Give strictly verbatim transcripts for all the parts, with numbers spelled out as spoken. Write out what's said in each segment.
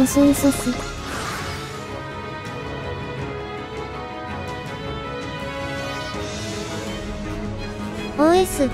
ソイソス。オーエス。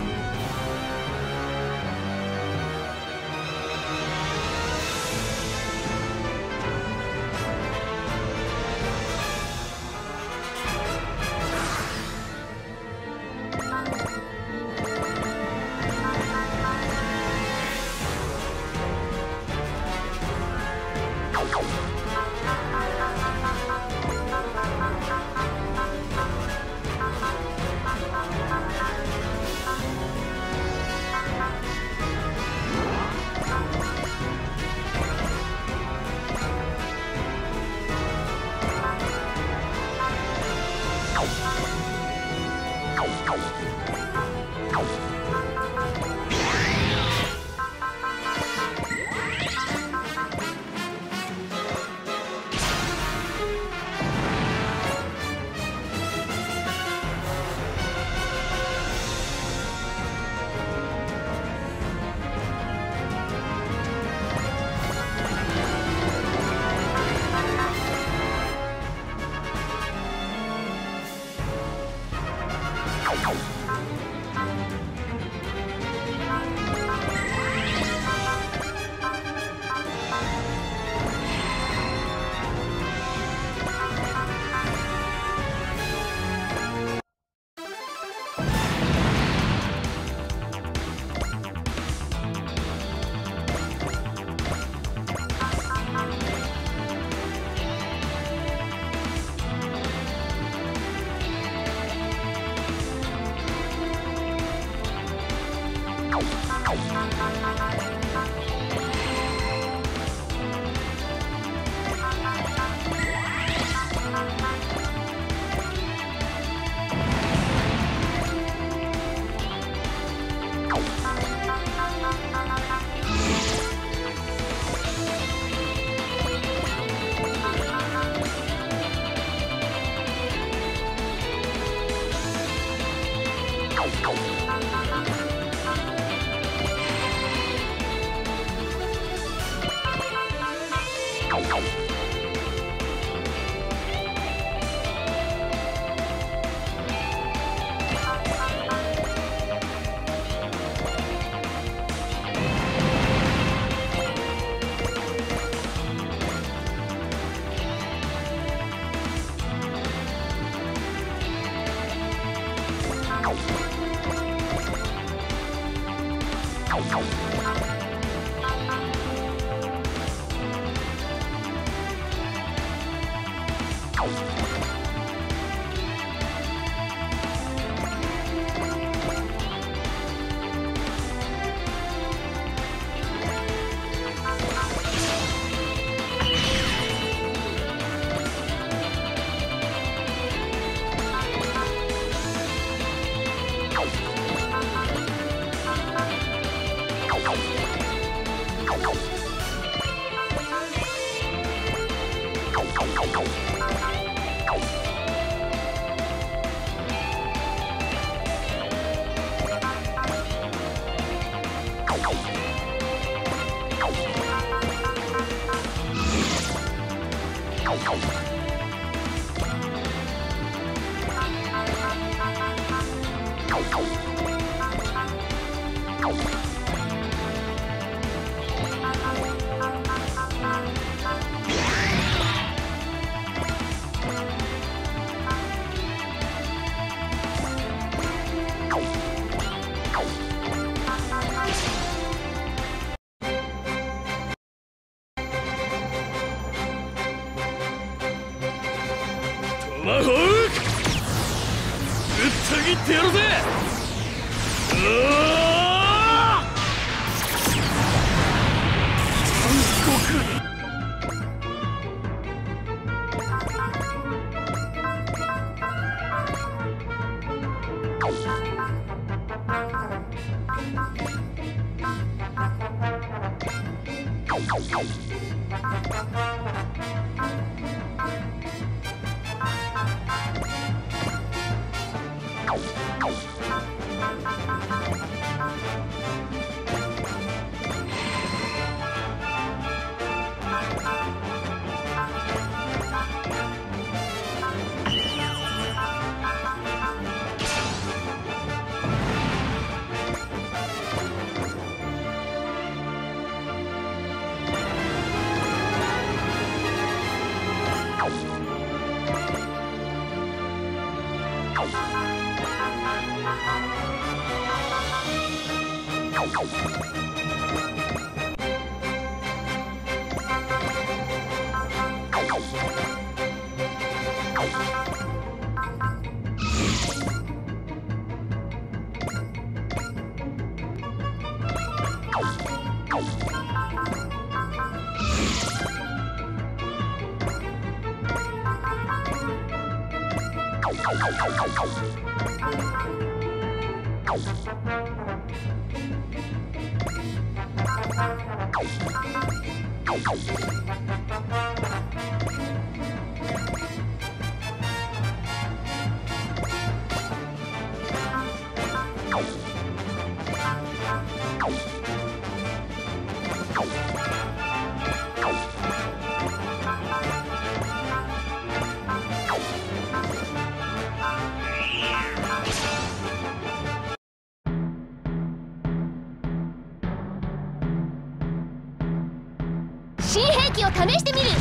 新兵器を試してみる。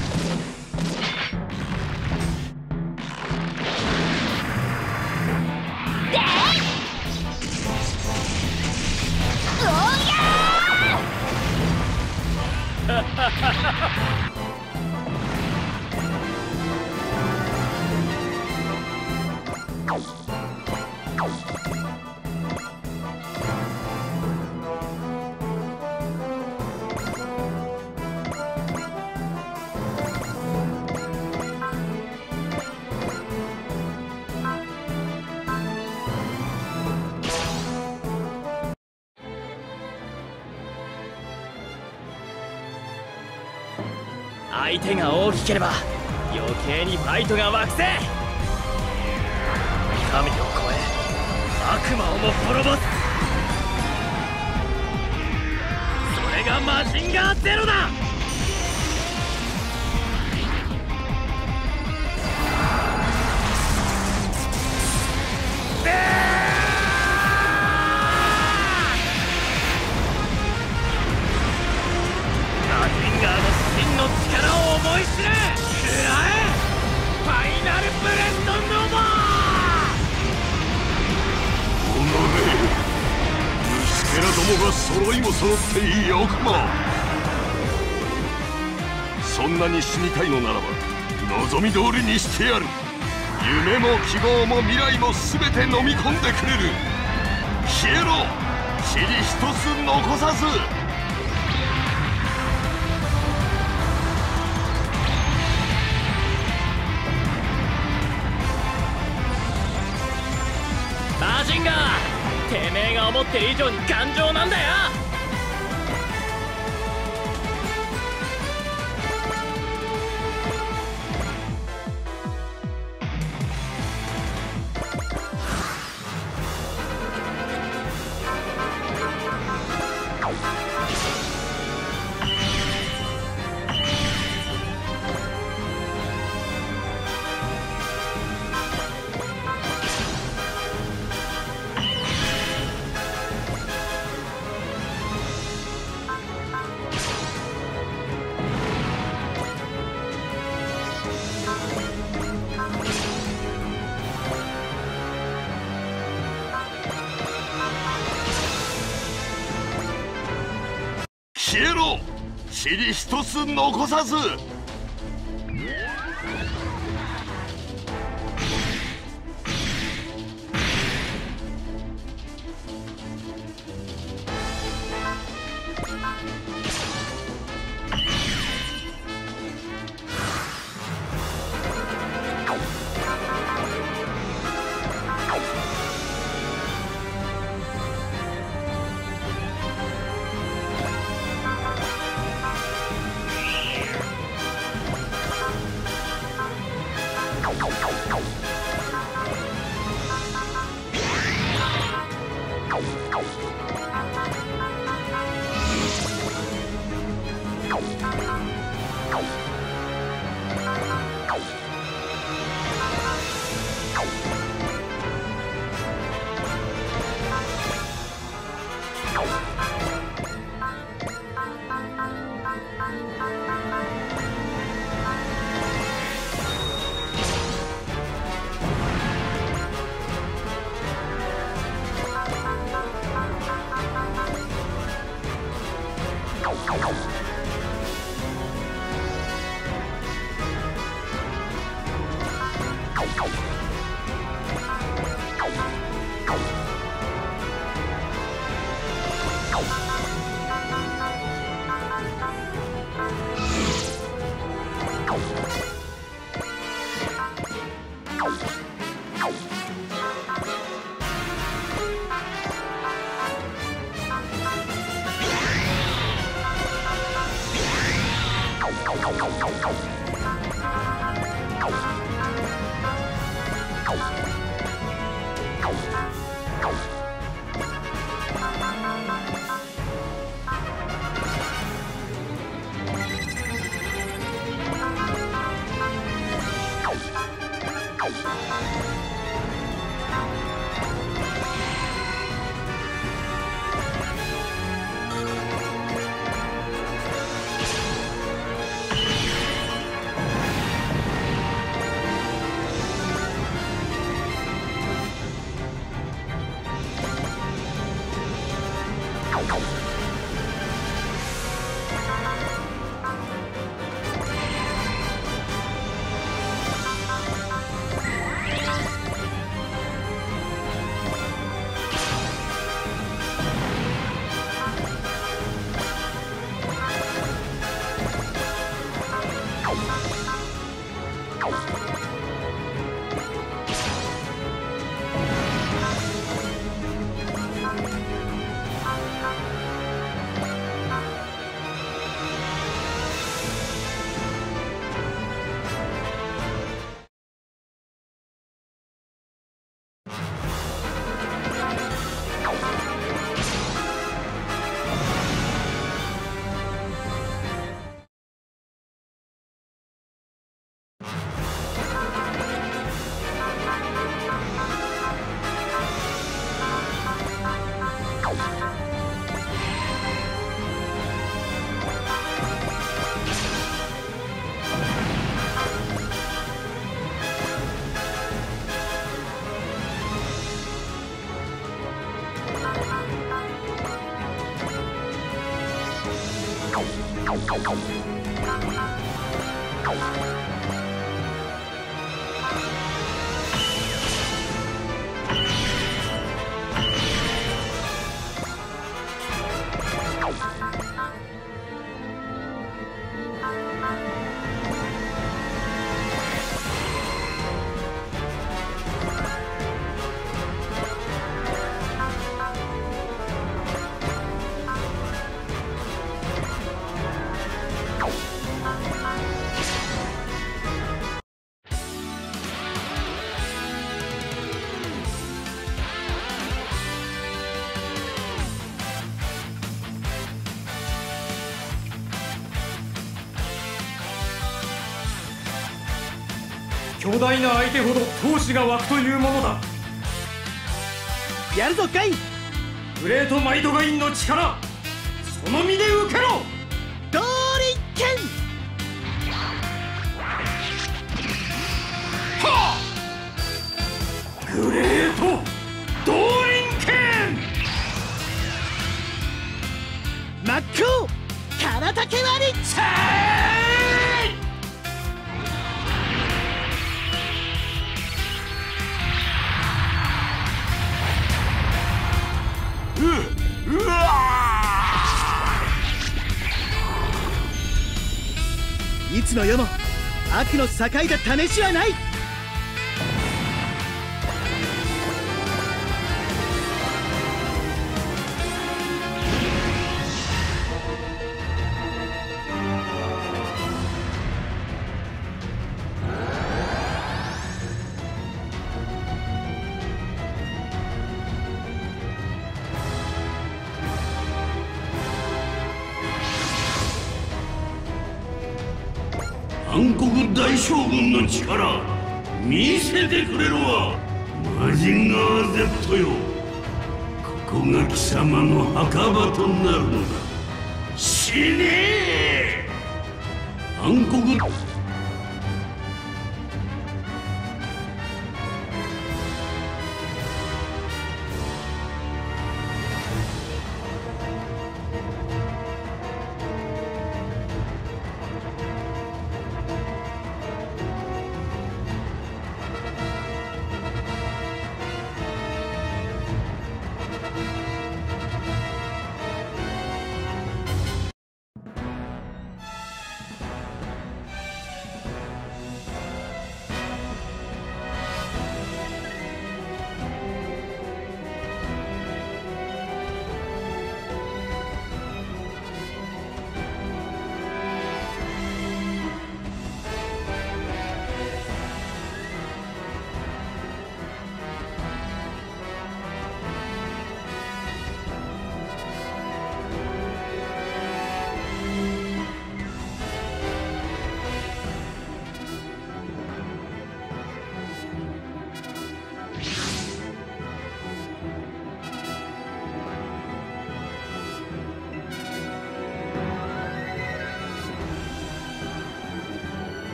でおや相手が大きければ余計にファイトが湧くぜ。神を超え悪魔をも滅ぼす、それがマジンガーゼロだ。マジンガーの真の力を思い知れ。食らえファイナルブレストノバー。 おのれ虫けらどもが揃いも揃っていいよくも。そんなに死にたいのならば望み通りにしてやる。夢も希望も未来も全て飲み込んでくれる。消えろ塵一つ残さず。 マジンガー、てめえが思ってる以上に頑丈なんだよ。 消えろ塵一つ残さず。 巨大な相手ほど闘志が湧くというものだ。 やるぞガイン。 グレートマイドガインの力、その身で受けろ。 ドーリンケン。 はあ、グレートドーリンケン。 真っ向カラタケ割り。 せーうわいつの世も悪の境が試しはない。 暗黒大将軍の力見せてくれろわ、マジンガー Z よ。ここが貴様の墓場となるのだ。死ねえ暗黒。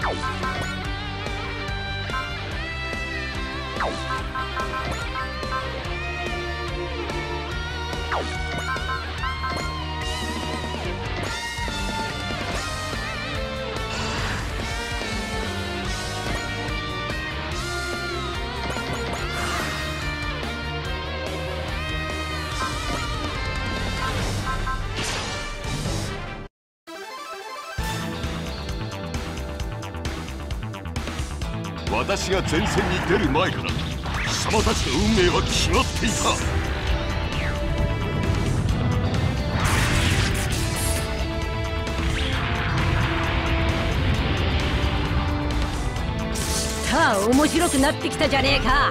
私が前線に出る前から貴様たちの運命は決まっていた。 さあ面白くなってきたじゃねえか。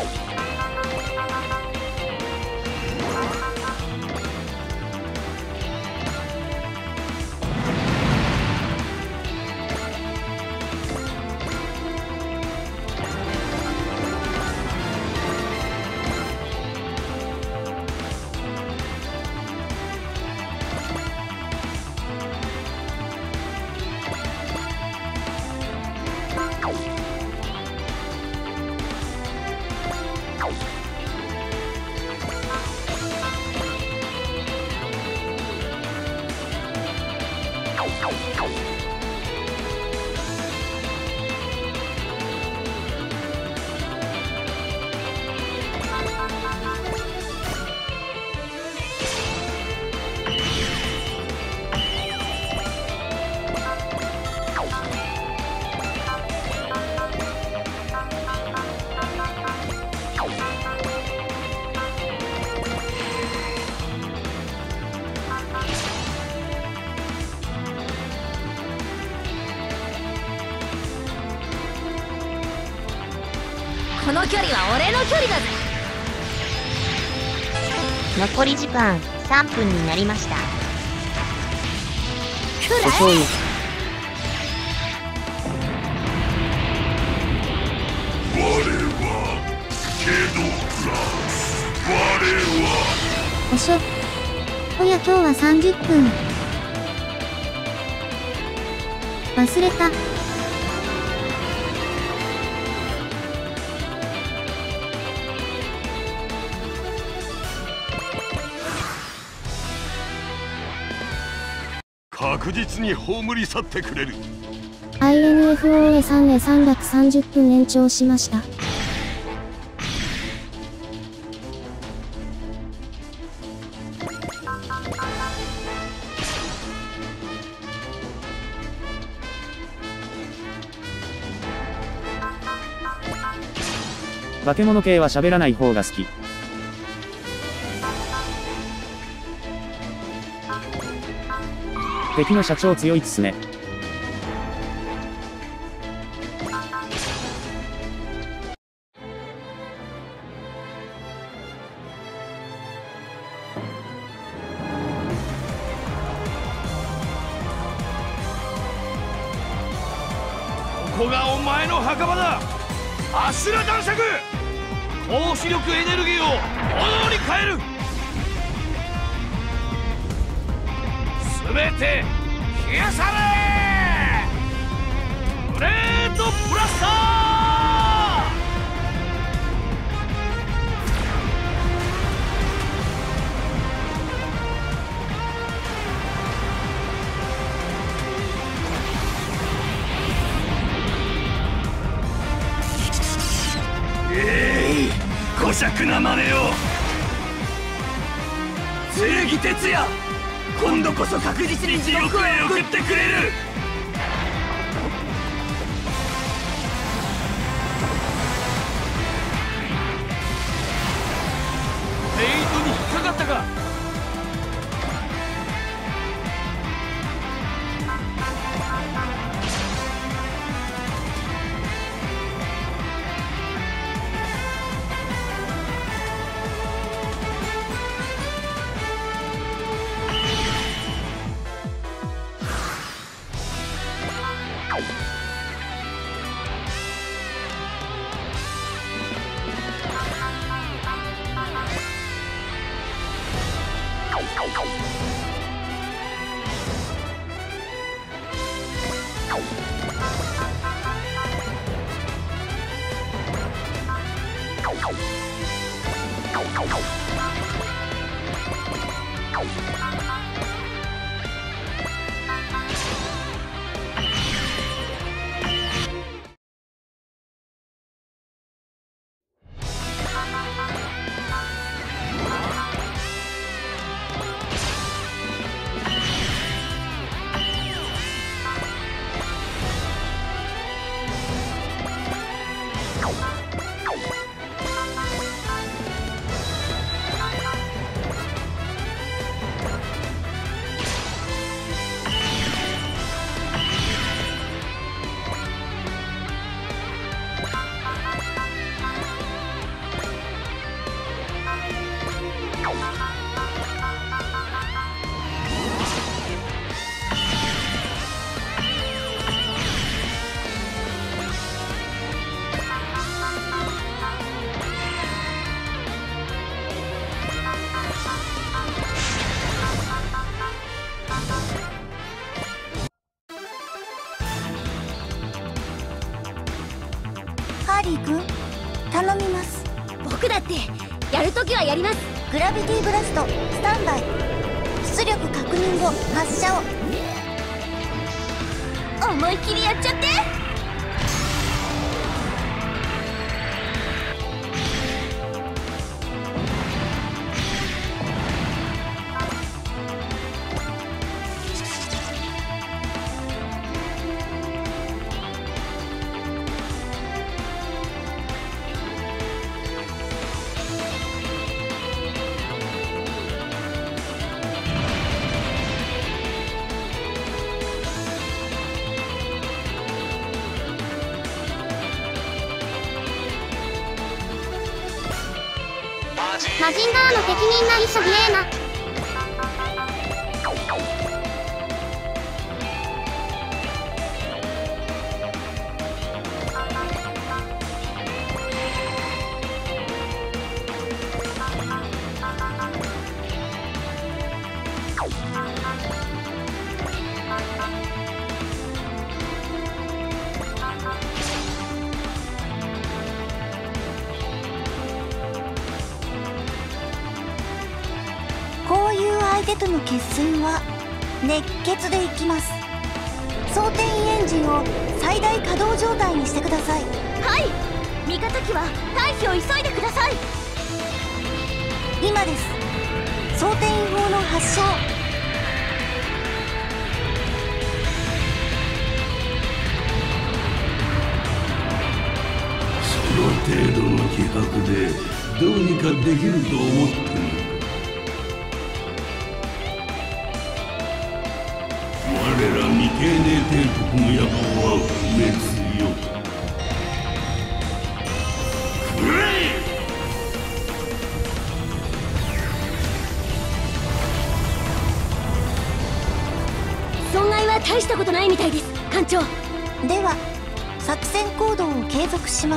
この距離は俺の距離だぜ。 残り時間さんぷんになりました。 くら遅い。 我はケドラ、我はおしょ。おや今日はさんじゅっぷん。忘れた。 確実に葬り去ってくれる。 アイエヌエフオーエーさん でさんびゃくさんじゅっぷん延長しました。 化け物系は喋らない方が好き。敵の社長強いっすね。 ここがお前の墓場だ。アシュラ男爵、高視力エネルギーを炎に変える。すべて消え去れ。ブレードブラスター。えい、小尺な真似を。正義哲也、今度こそ確実に地獄へ送ってくれる。フェイトに引っかかったか。 ハリー君頼みます。 僕だってやるときはやります。 グラビティブラストスタンバイ。出力確認後発射を。 思いっきりやっちゃって。 マジンガーの敵みんな潔えな。 こういう相手との決戦は熱血でいきます。装填エンジンを最大稼働状態にしてください。 はい、味方機は退避を急いでください。 今です。装填違法の発射。 その程度の気迫でどうにかできると思ってるのか。我ら未経年帝国の野望は不滅よ。くれい！ 損害は大したことないみたいです、艦長。 では作戦行動を継続します。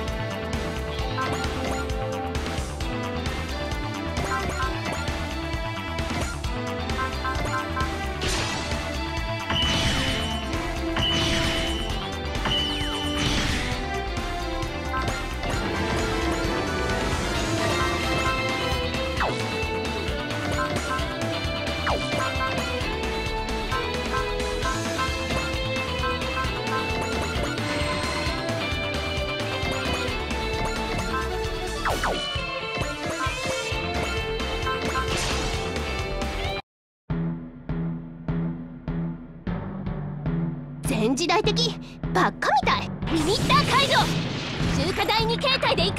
全時代的ばっかみたい。リミッター解除。中華第二形態で行く。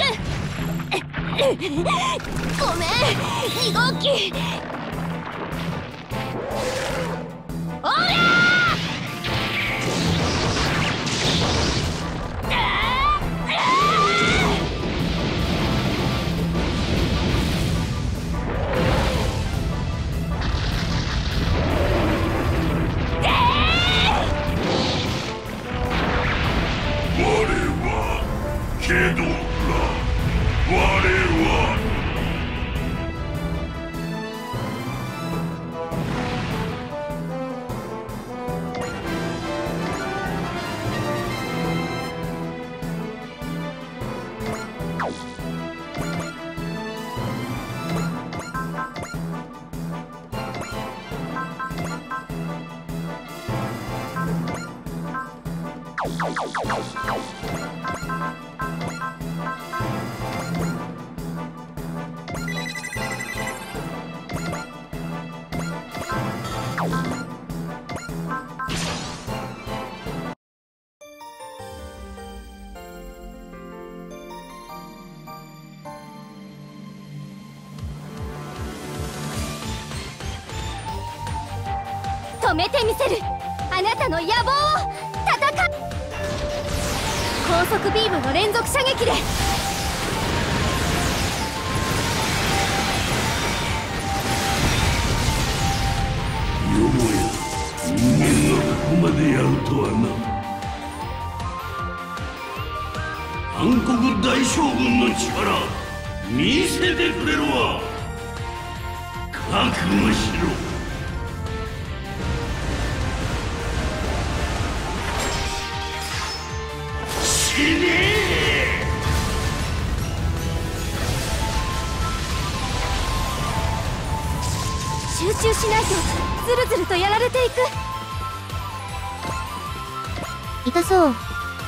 ごめん、に号機。おらけどな、我は止めてみせる、あなたの野望を。戦う。高速ビームの連続射撃で。 よもや人間がここまでやるとはな。暗黒大将軍の力見せてくれるわ。覚悟しろ。死ねー！ 習しないとズルズルとやられていく。 痛そう。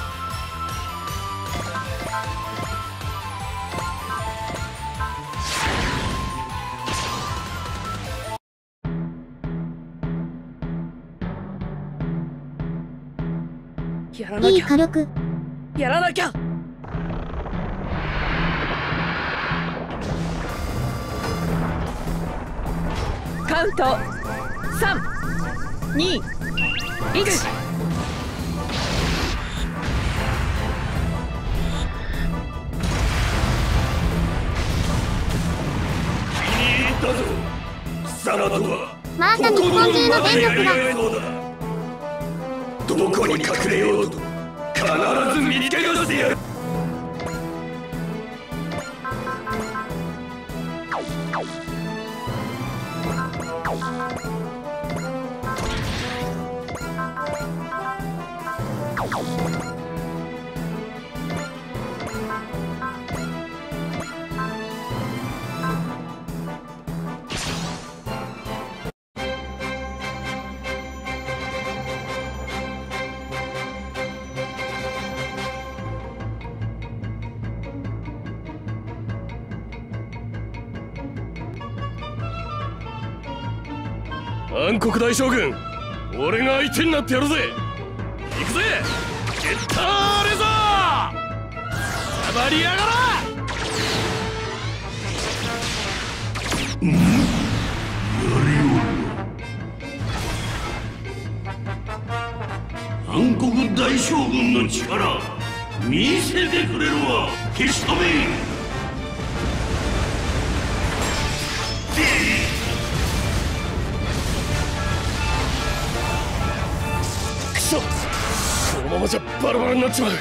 やらないきゃ。 い火力。 やらなきゃ。カウントさんにいち。 だぞ貴様とはまた日本中の電力が。 どこに隠れようと必ず見つけ出してやる。暗黒大将軍、俺が相手になってやるぜ。行くぜゲッターレザー、暴りやがら。うん、やりおる。暗黒大将軍の力見せてくれるわ。消し止め。このままじゃバラバラになっちまう。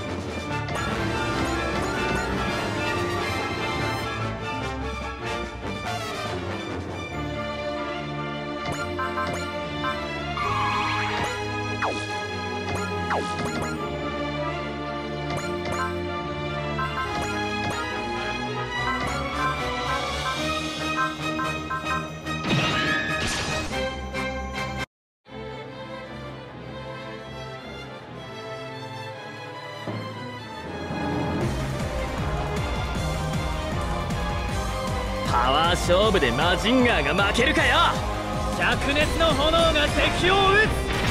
パワー勝負でマジンガーが負けるかよ。灼熱の炎が敵を撃つ。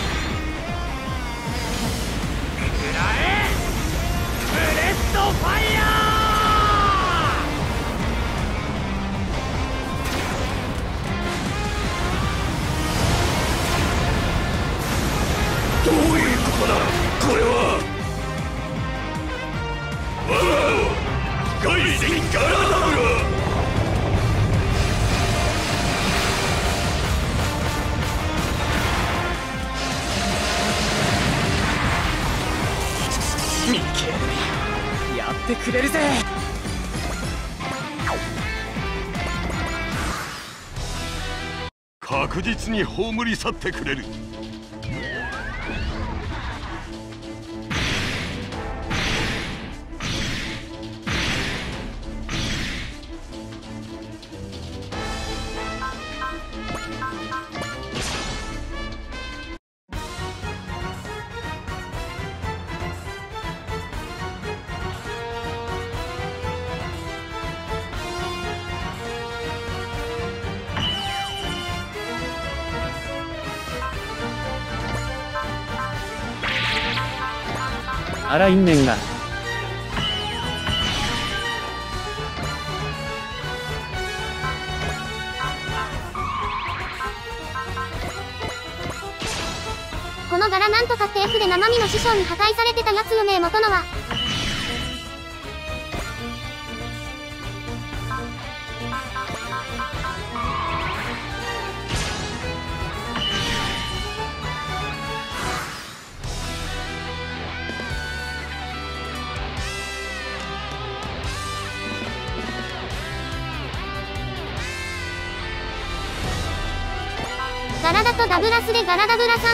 食らえブレッドファイヤー。どういうことだこれは。わお外人ガラダブラ。 ミケルやってくれるぜ。 確実に葬り去ってくれる。 あら因縁が。 この柄なんとかって F で生身の師匠に破壊されてたやつよね。元のはガラダとダブラスでガラダブラさん。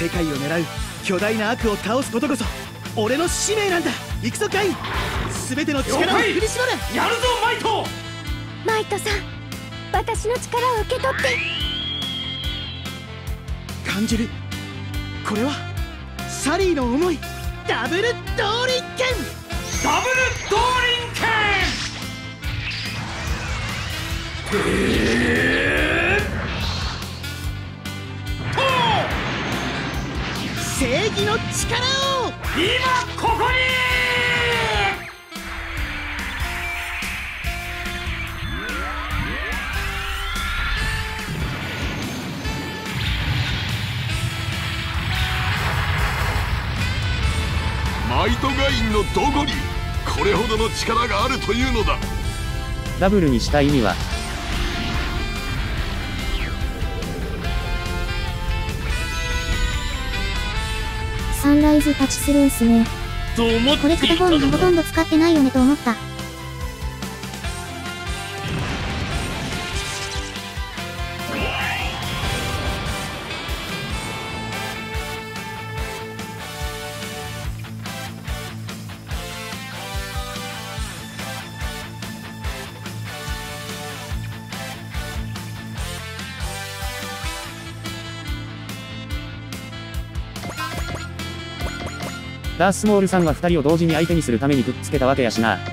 世界を狙う巨大な悪を倒すことこそ俺の使命なんだ。行くぞカイン、全ての力を振り絞る。 やるぞマイト。 マイトさん、私の力を受け取って。 感じる。これはサリーの思い。ダブル動輪剣。 ダブル動輪剣。えー、と正義の力を今ここに。 マイトガインのどこにこれほどの力があるというのだ。 ダブルにした意味は。 サンライズパチスルースね。 と思ってこれ片方にほとんど使ってないよねと思った。 ダースモールさんはふたりを同時に相手にするためにくっつけたわけやしな。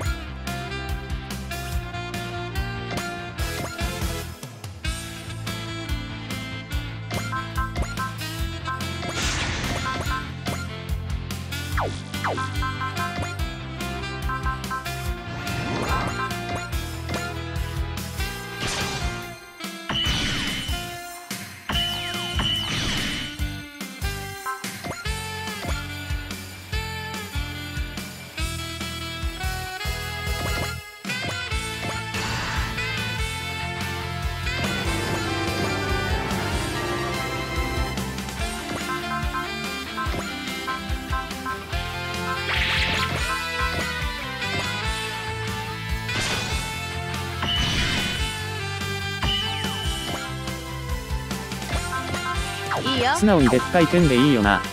いいよ。 素直にでっかい剣でいいよな。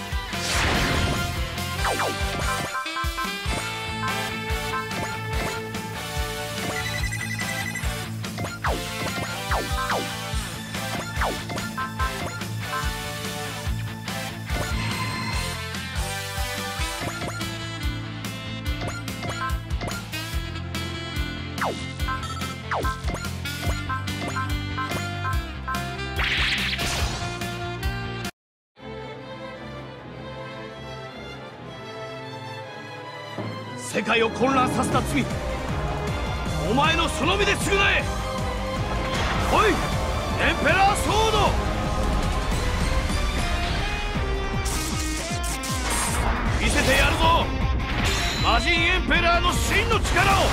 世界を混乱させた罪、お前のその身で償え。おい、エンペラーソード。見せてやるぞ、魔人エンペラーの真の力を。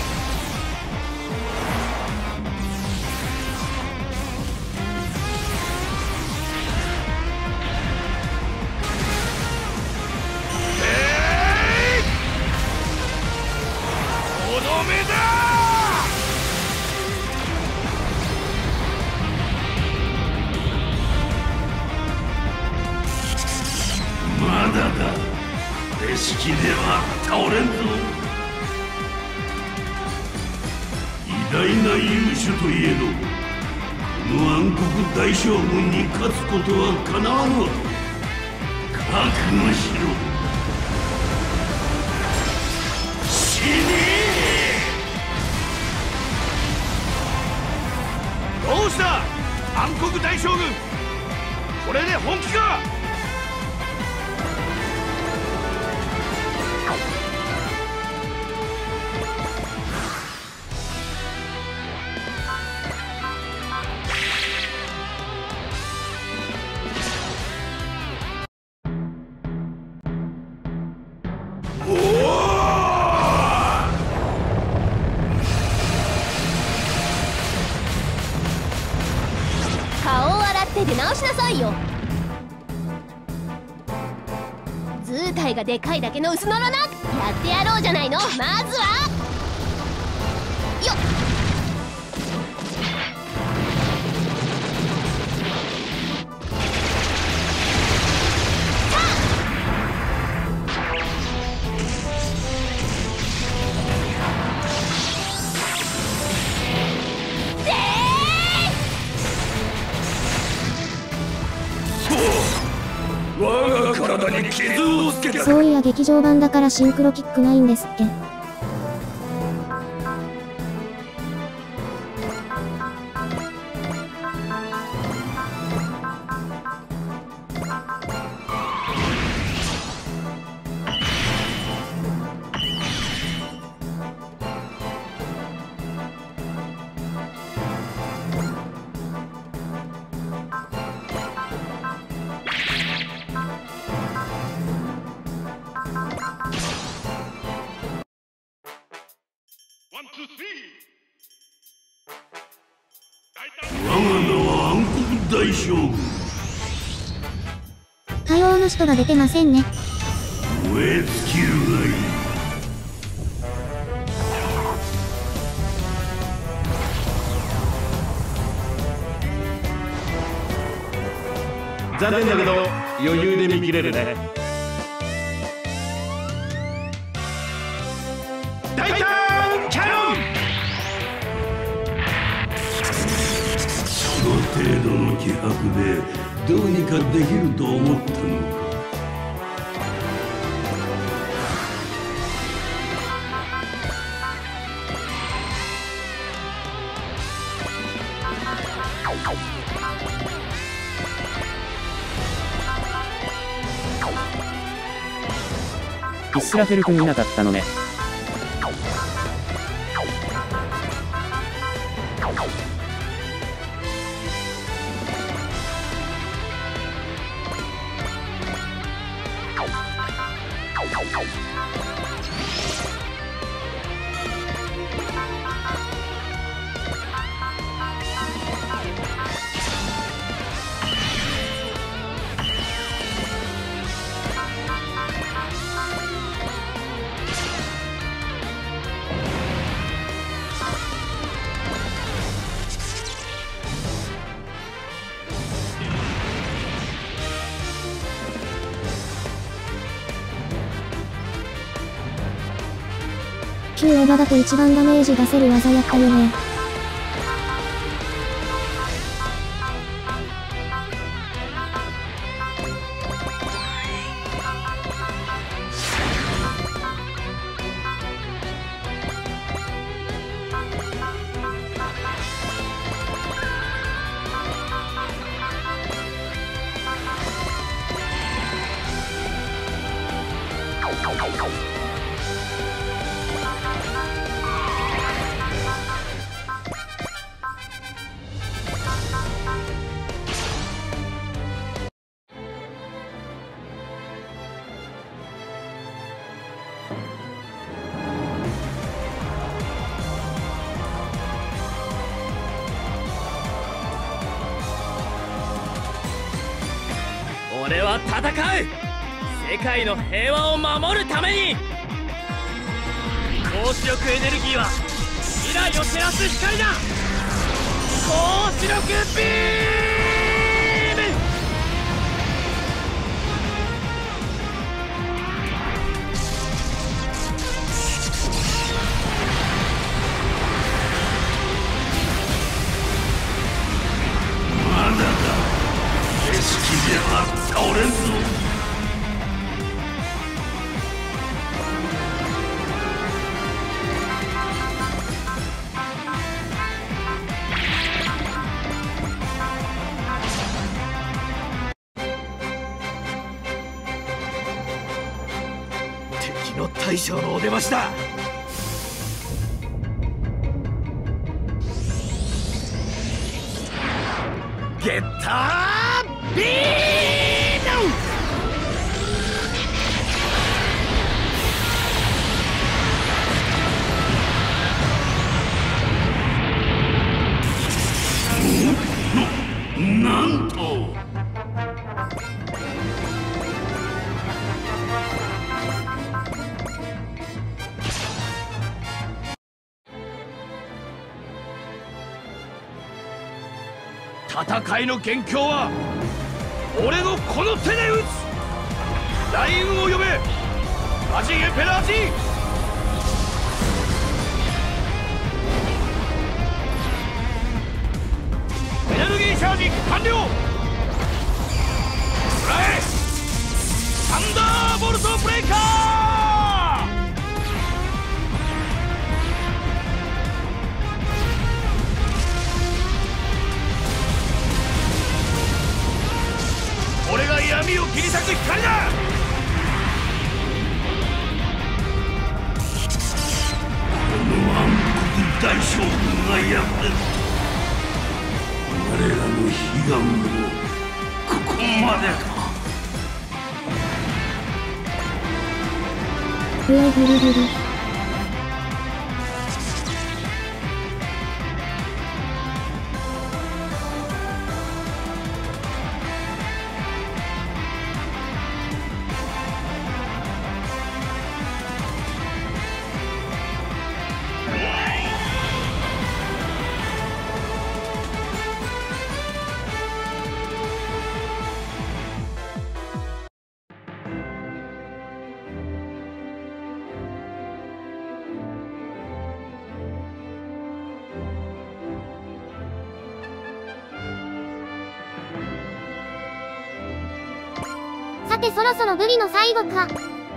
まだだ、これ式では倒れんぞ。偉大な勇者といえど、この暗黒大将軍に勝つことはかなわぬわ。覚悟しろ。死ね。 どうした暗黒大将軍、これで本気か。 顔を洗って出直しなさいよ。図体がでかいだけの薄のろな。やってやろうじゃないの。まずはよっ。 体に傷をつけた。 そういや劇場版だからシンクロキックないんですっけ。 我が名は暗黒大将軍。 対応の人が出てませんね。 燃え尽きるがいい。 残念だけど余裕で見切れるね。大胆キャノン。 この程度の気迫でどうにかできると思ったのか。 イスラフェル君いなかったのね。 旧エヴァだと一番ダメージ出せる技やったよね。 俺は戦う。世界の平和を守るために。光子力エネルギーは未来を照らす光だ。光子力ビーム。 まだだ。景色では倒れんぞ。 敵の大将のお出ましだ。ゲッタービーム。 なんと戦いの元凶は俺のこの手で撃つ。雷雲を呼べ。マジンエンペラー G。 エネルギーチャージ完了。食らえ。 サンダーボルトブレイカー。俺が闇を切り裂く光だ。 大将軍が敗れた。我らの悲願もここまでか。 うわぐるぐる。さてそろそろブリの最後か。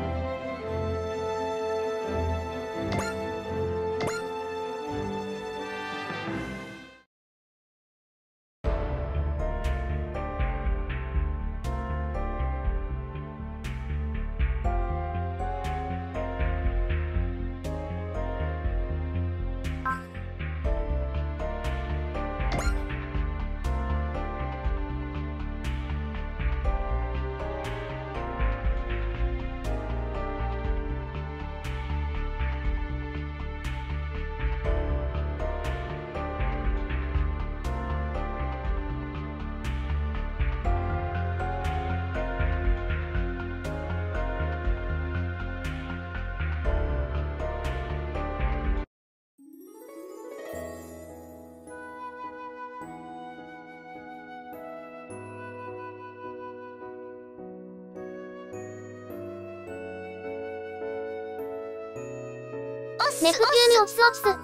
ネプチュームオプスオプス。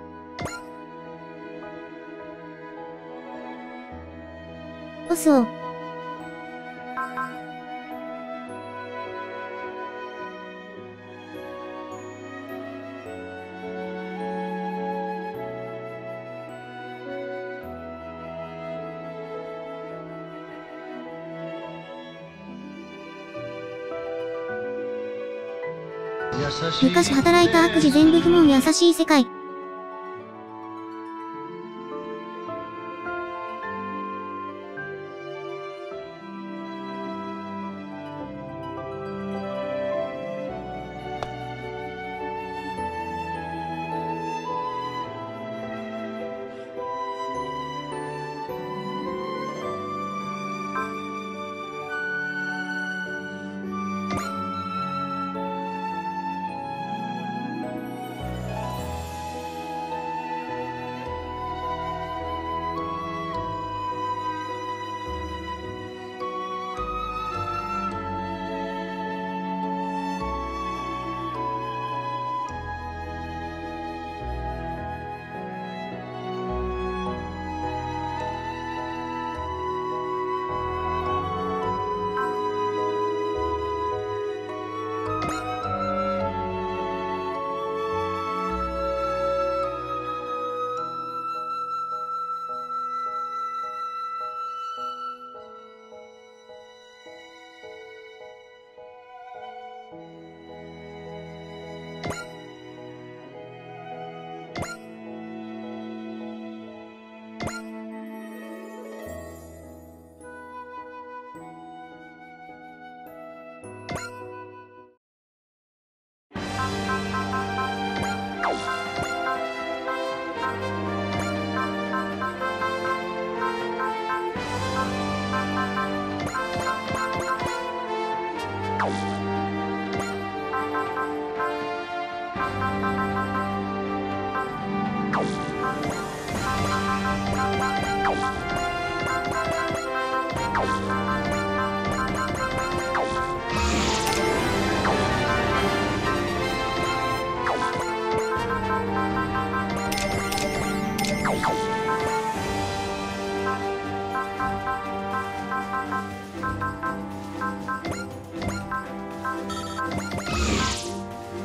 オスを。昔働いた悪事全部不問優しい世界。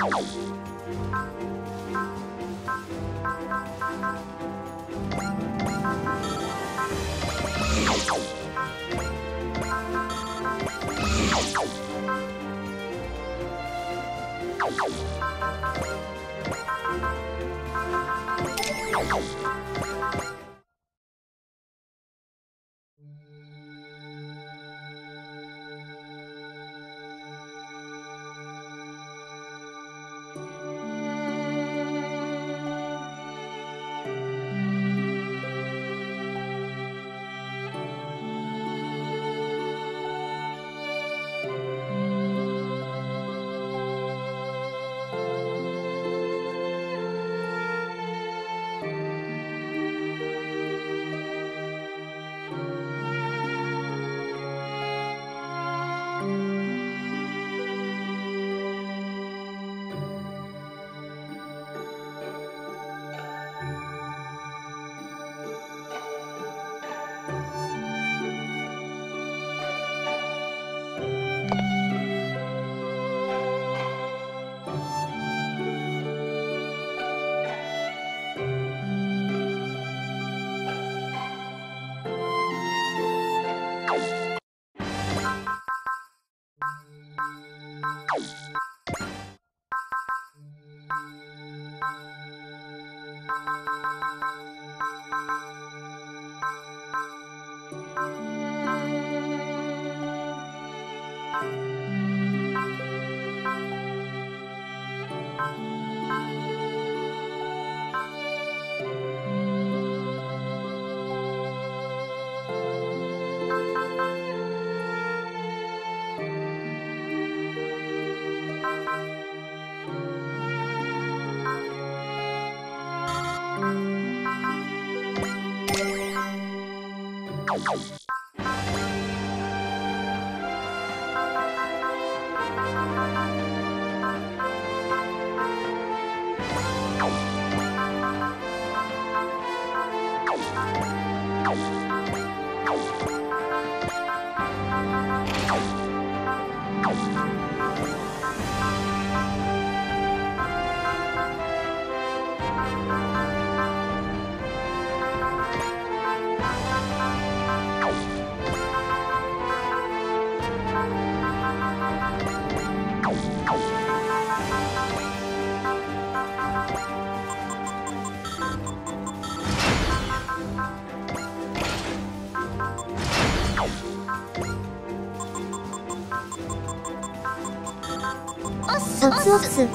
オスオス。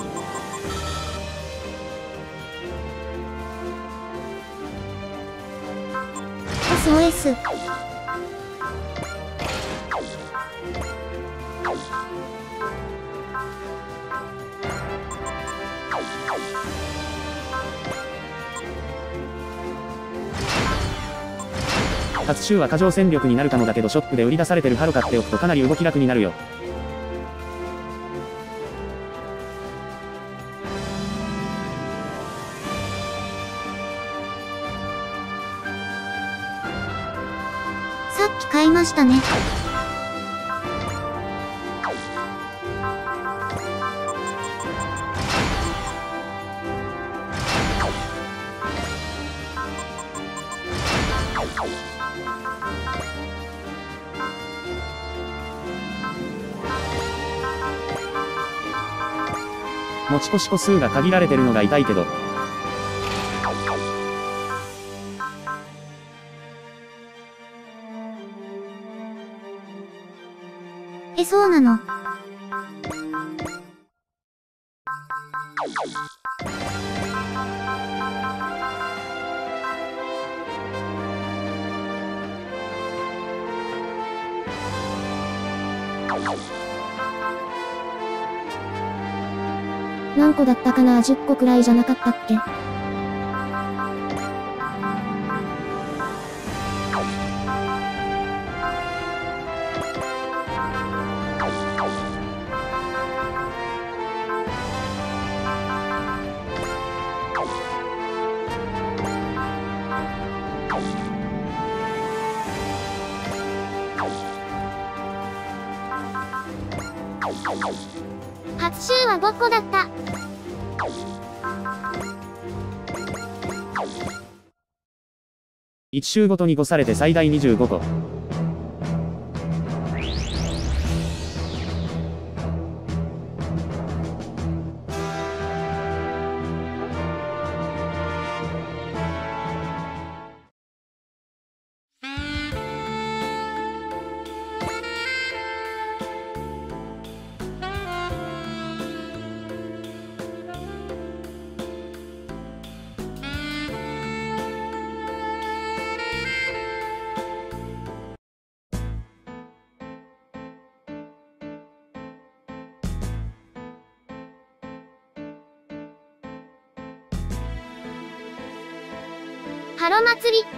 オスオエス。 初週は過剰戦力になるかもだけどショップで売り出されてるハロ買っておくとかなり動き楽になるよ。 さっき買いましたね。 持ち越し個数が限られてるのが痛いけど。 え、そうなの。何個だったかな、じゅっこくらいじゃなかったっけ。 初週はごこだった。 いち周ごとにごされて最大にじゅうごこ。 ハロ祭り。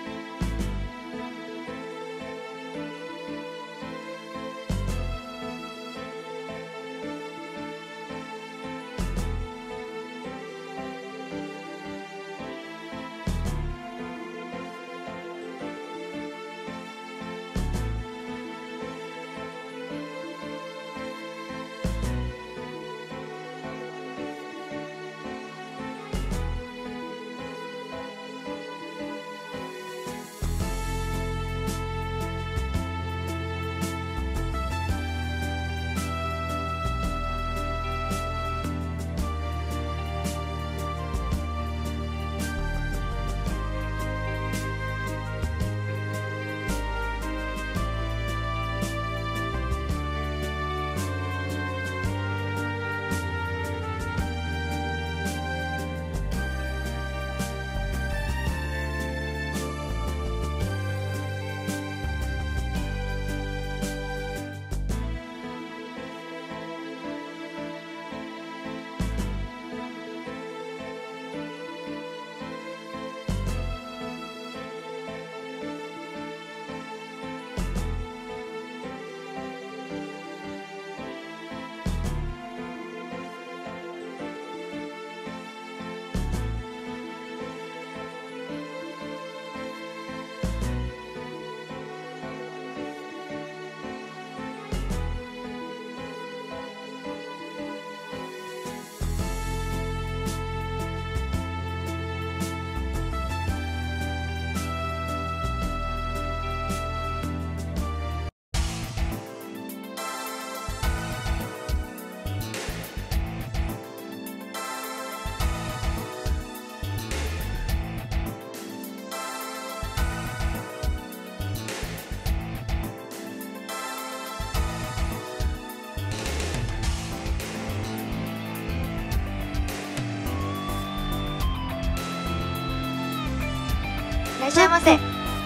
いらっしゃいませ。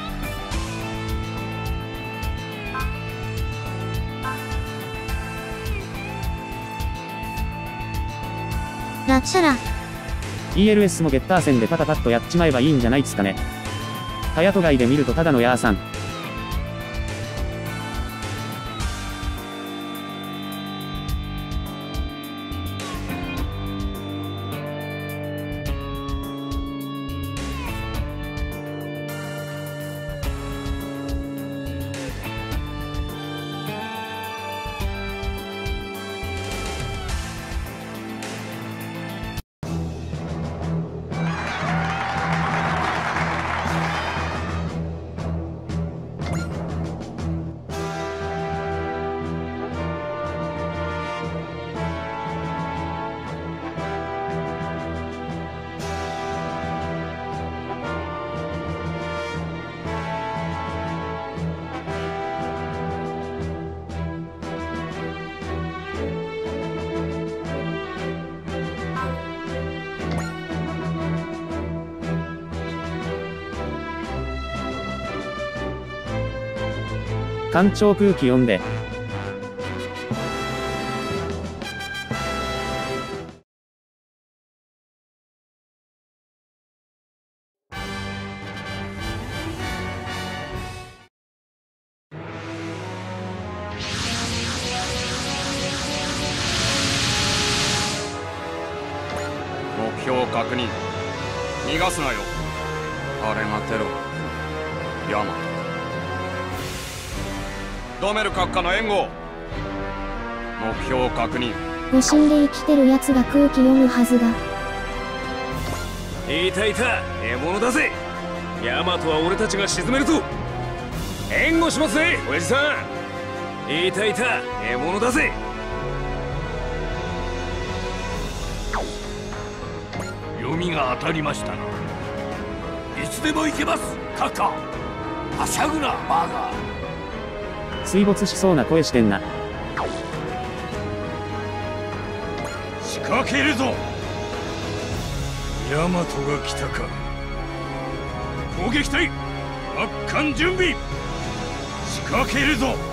ラチュラ。 イーエルエス もゲッター戦でパタパッとやっちまえばいいんじゃないっすかね。ハヤト街で見るとただのヤーさん。干潮空気読んで。 目標確認。逃がすなよ。あれがテロ。ヤマト。ドメル閣下の援護。目標確認。 誤信で生きてる奴が空気読むはずだ。 いたいた、獲物だぜ。ヤマトは俺たちが沈めるぞ。援護しますぜ、親父さん。いたいた、獲物だぜ。 読みが当たりましたな。いつでも行けます、カッカ。はしゃぐな、バーガー。 水没しそうな声してんな。 仕掛けるぞ。ヤマトが来たか。攻撃隊発艦準備。仕掛けるぞ。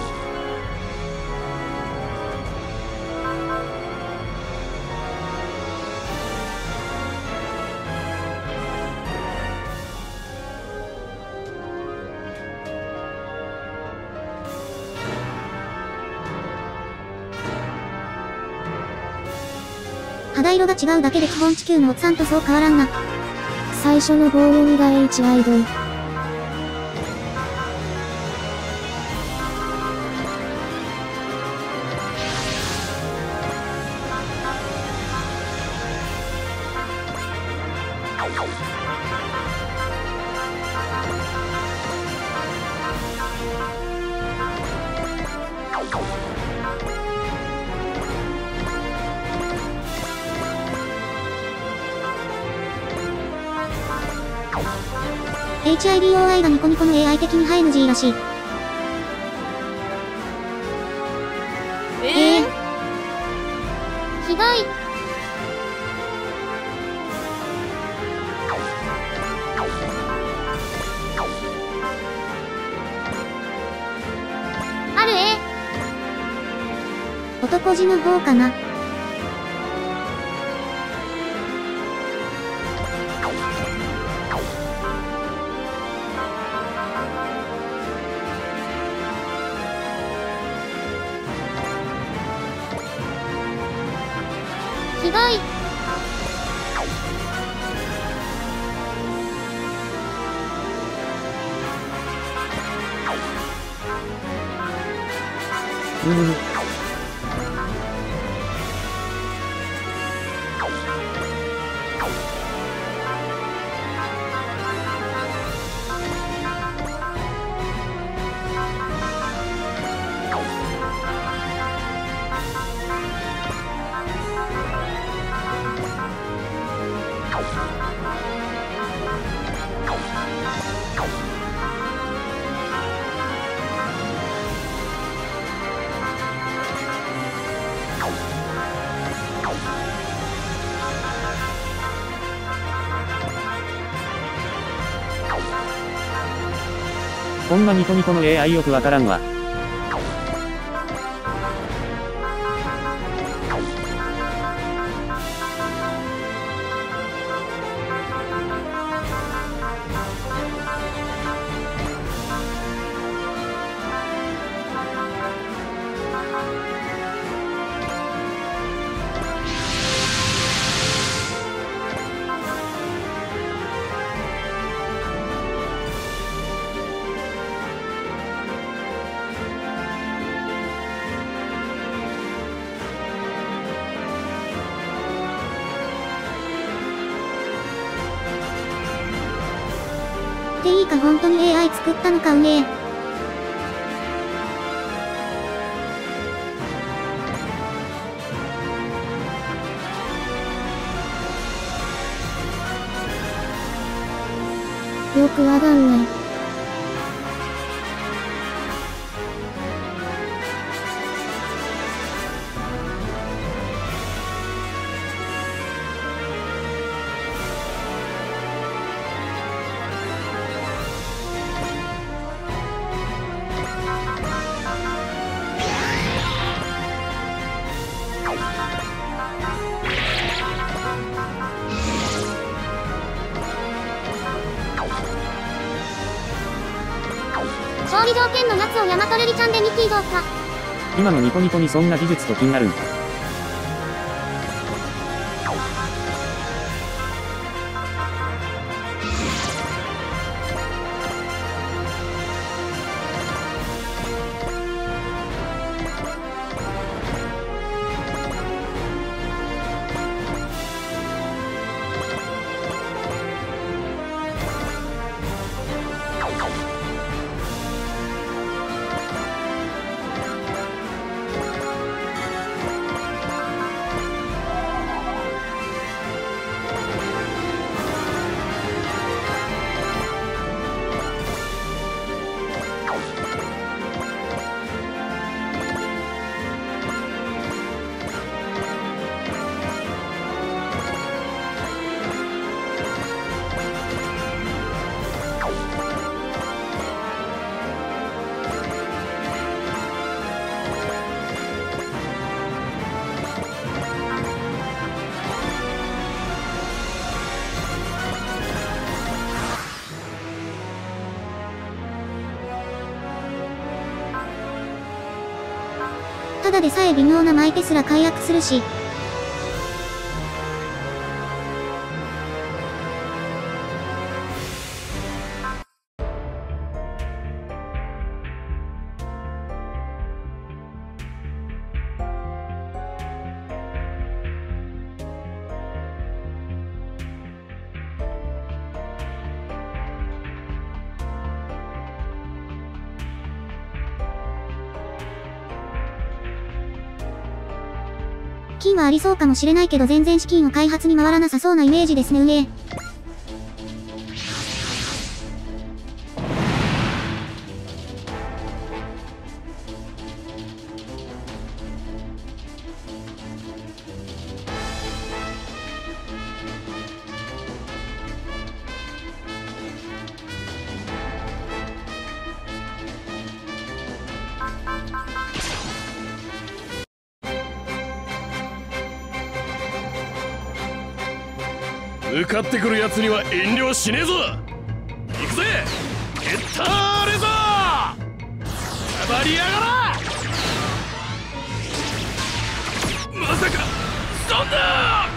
肌色が違うだけで基本地球のおっさんとそう変わらんな。最初の棒読みが H アイドル。エイチアイディーオーアイ がニコニコの エーアイ 的にハイヌジーらしい。 えー、 ひどい。あるえ。男字の方かな。ひどい。 うーこんなニコニコの エーアイ よくわからんわ。っていいか本当に エーアイ 作ったのかうねえ。よくわかんない。勝利条件のやつをヤマトルリちゃんでミキーどうか。今のニコニコにそんな技術と気になるんか。 ただでさえ微妙なマイペすら解約するし。金はありそうかもしれないけど全然資金を開発に回らなさそうなイメージですね。うえ。 向かってくるやつには遠慮しねえぞ。行くぜゲッターレザー、たばりやがら。まさかそんな。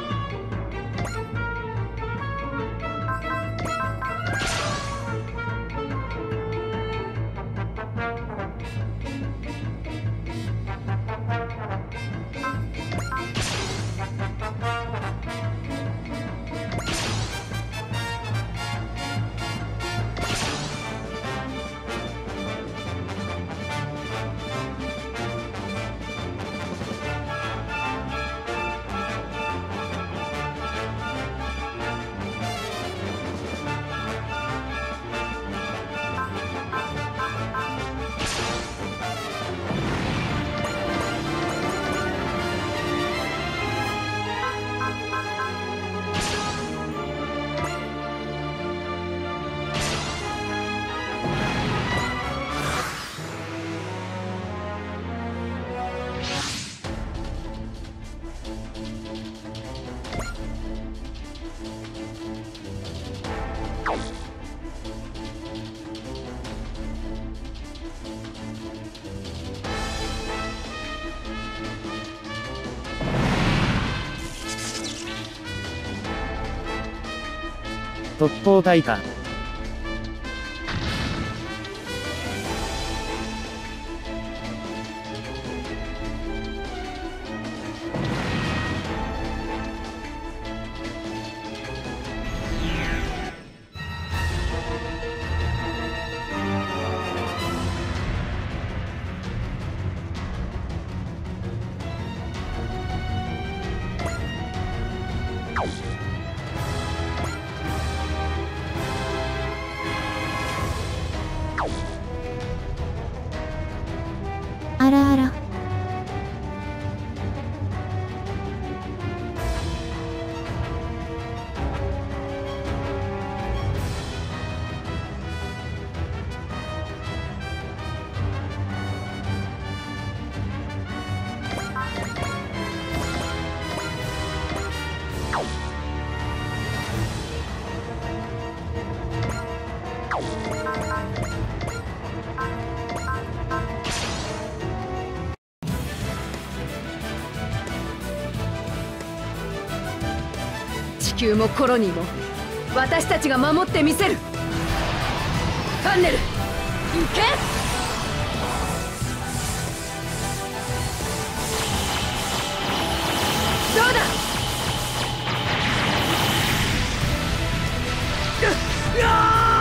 特攻隊か。 あらあら。 地球もコロニーも私たちが守ってみせる。ファンネル、行け！どうだ！うっ、うわー！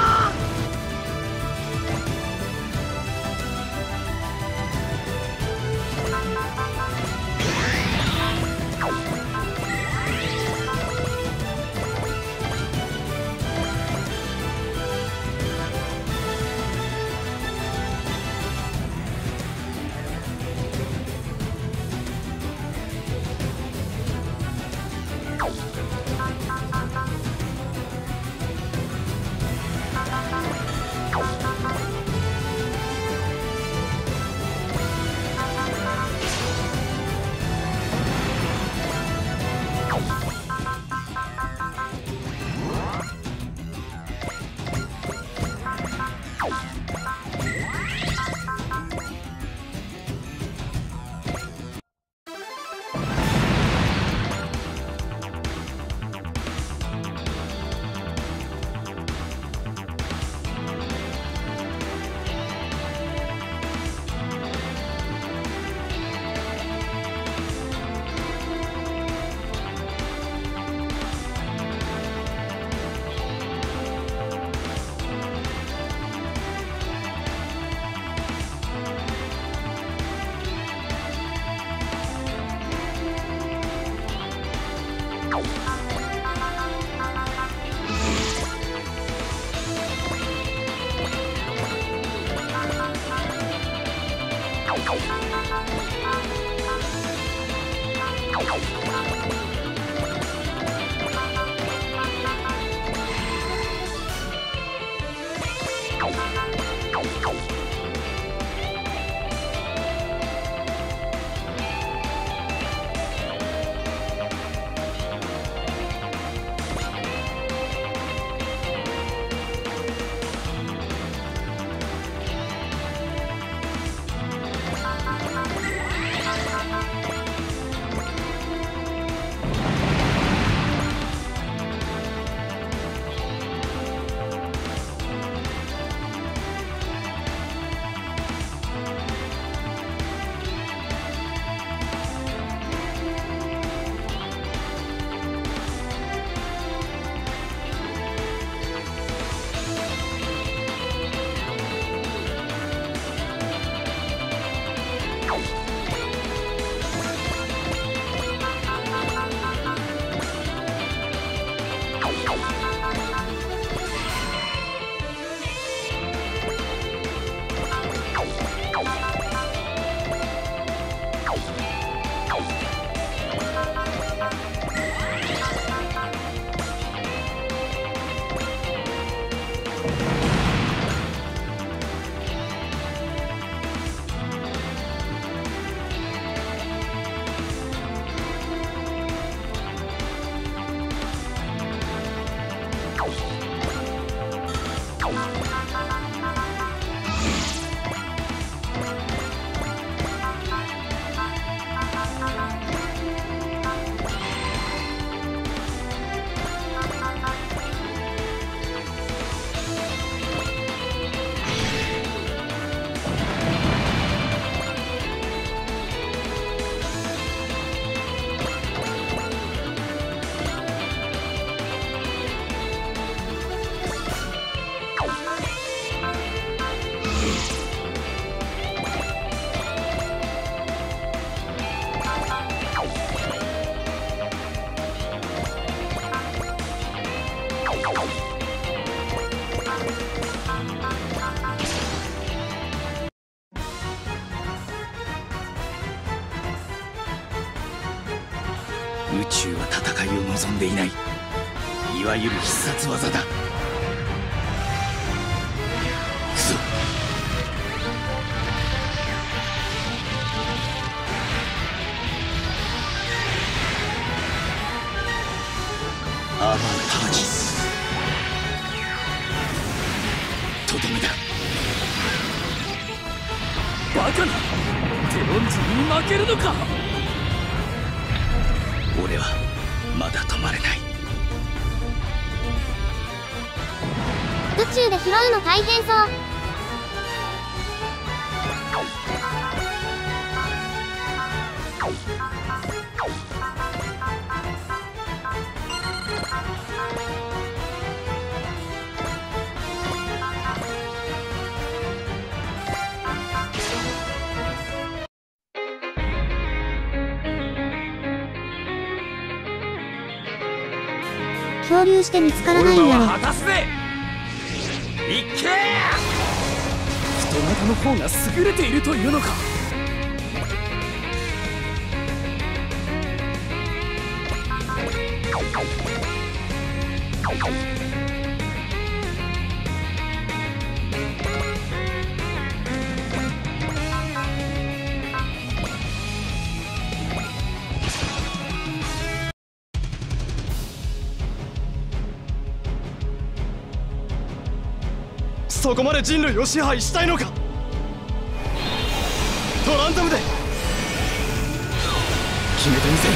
宇宙は戦いを望んでいない、いわゆる必殺技だ。くそ、アーマータージとどめだ。 バカな、テロンジに負けるのか。 俺はまだ止まれない。 宇宙で拾うの大変そう。漂流して見つからないんやろ。 果たすぜ。いっけー。人型の方が優れているというのか。 そこまで人類を支配したいのか。トランザムで決めてみせる。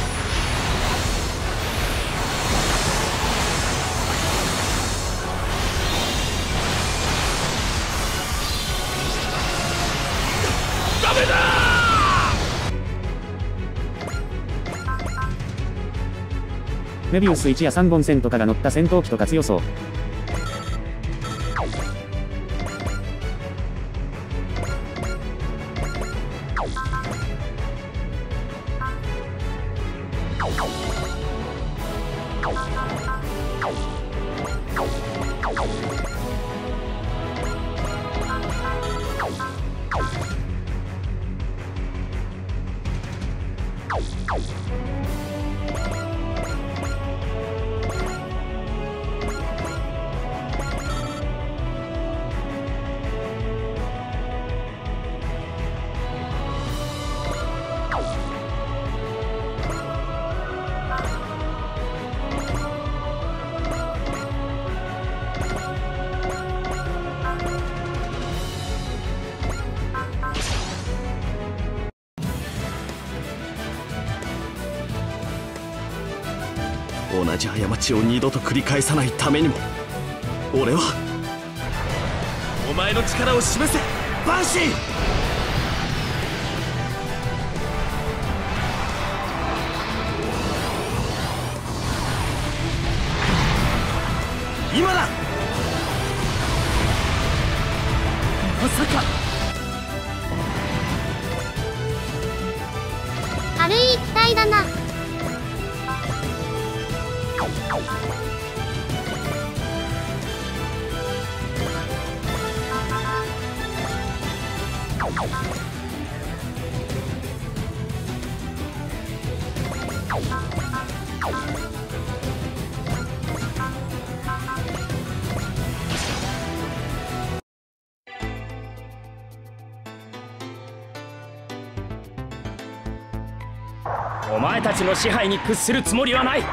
ダメだ。 メビウスいちやさんぼん線とかが乗った戦闘機とか強そう。 同じ過ちを二度と繰り返さないためにも、俺はお前の力を示せバンシー。今だ。まさか。 軽い機体だな。 お前たちの支配に屈するつもりはない。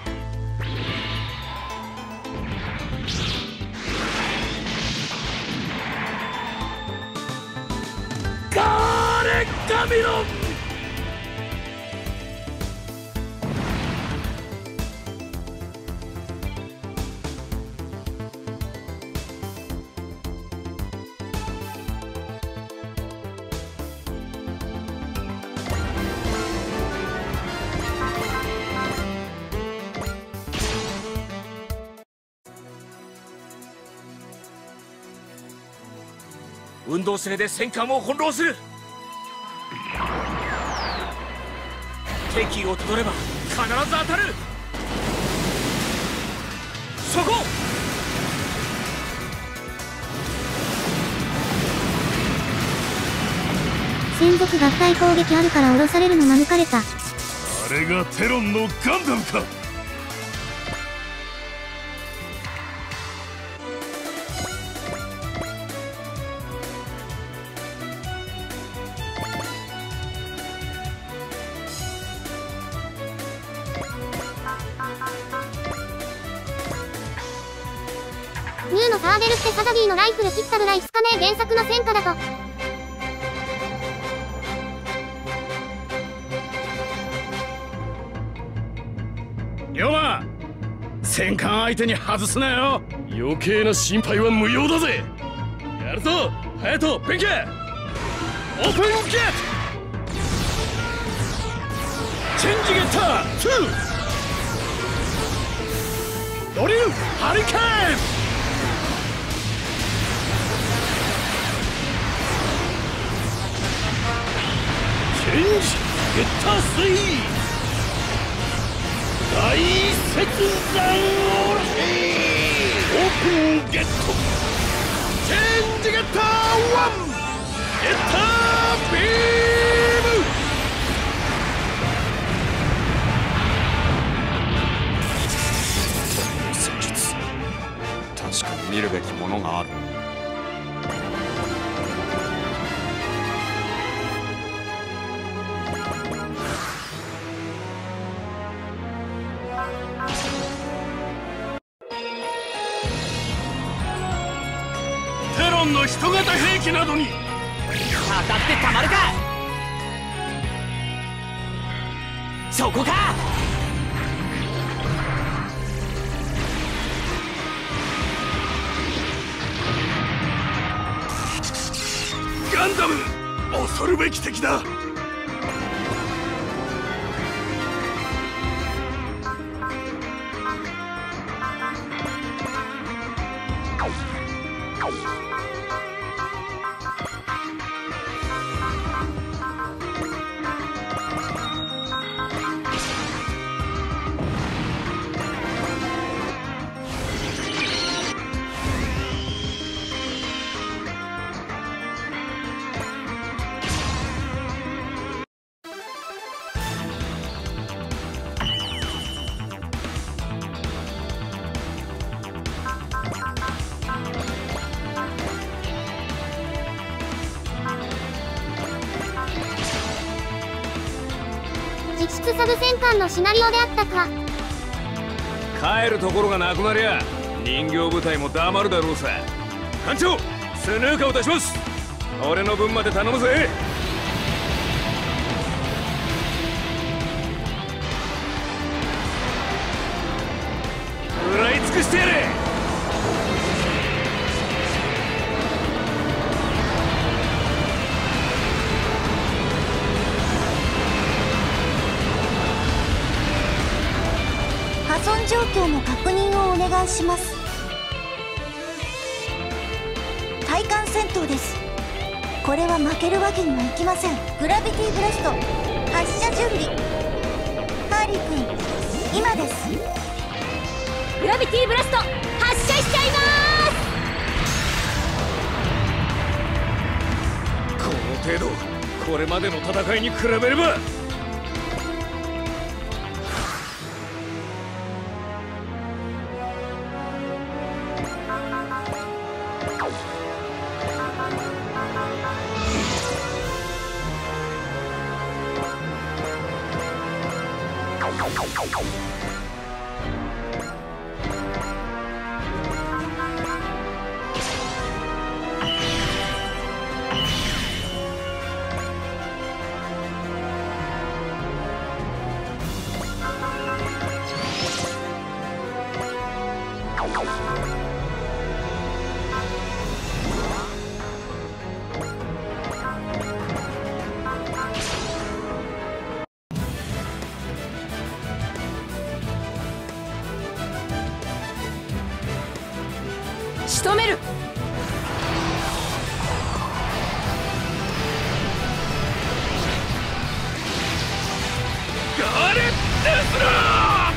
ガーレ・ガビロン。運動性で戦艦を翻弄する。敵をたどれば必ず当たる。そこ。 専属合体攻撃あるから降ろされるの免れた。 あれがテロンのガンダムか。 ニューのサーデルってサザビーのライフル切ったぐらいっすかね。原作の戦果だと。 ヨマ、戦艦相手に外すなよ。余計な心配は無用だぜ。やるぞ、隼人、弁慶。オープンゲット。チェンジゲッターツー。ドリルハリケーン。チェンジゲッタースリー。大切断オーラシー。オープンゲット。チェンジゲッターワン。ゲッタービーム。戦術、確かに見るべきものがある。テロンの人型兵器などに当たってたまるか。そこか。 ガンダム、恐るべき敵だ。 実質サブ戦艦のシナリオであったか。 帰るところがなくなりゃ人形部隊も黙るだろうさ。艦長、スヌーカーを出します。俺の分まで頼むぜ。食らい尽くしてやれ。 破損状況の確認をお願いします。対艦戦闘です。これは負けるわけにはいきません。グラビティブラスト発射準備。ハーリー君、今です。 グラビティブラスト発射しちゃいまーす。この程度、これまでの戦いに比べれば。 仕留める。 ガレッテスラー。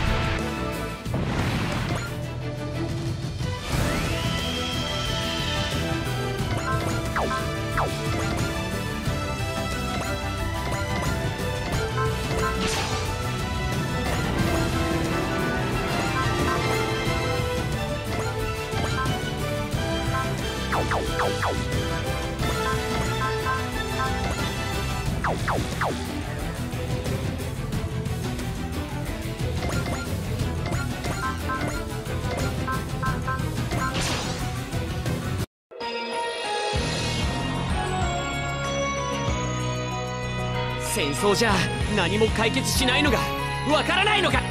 戦争じゃ何も解決しないのがわからないのか。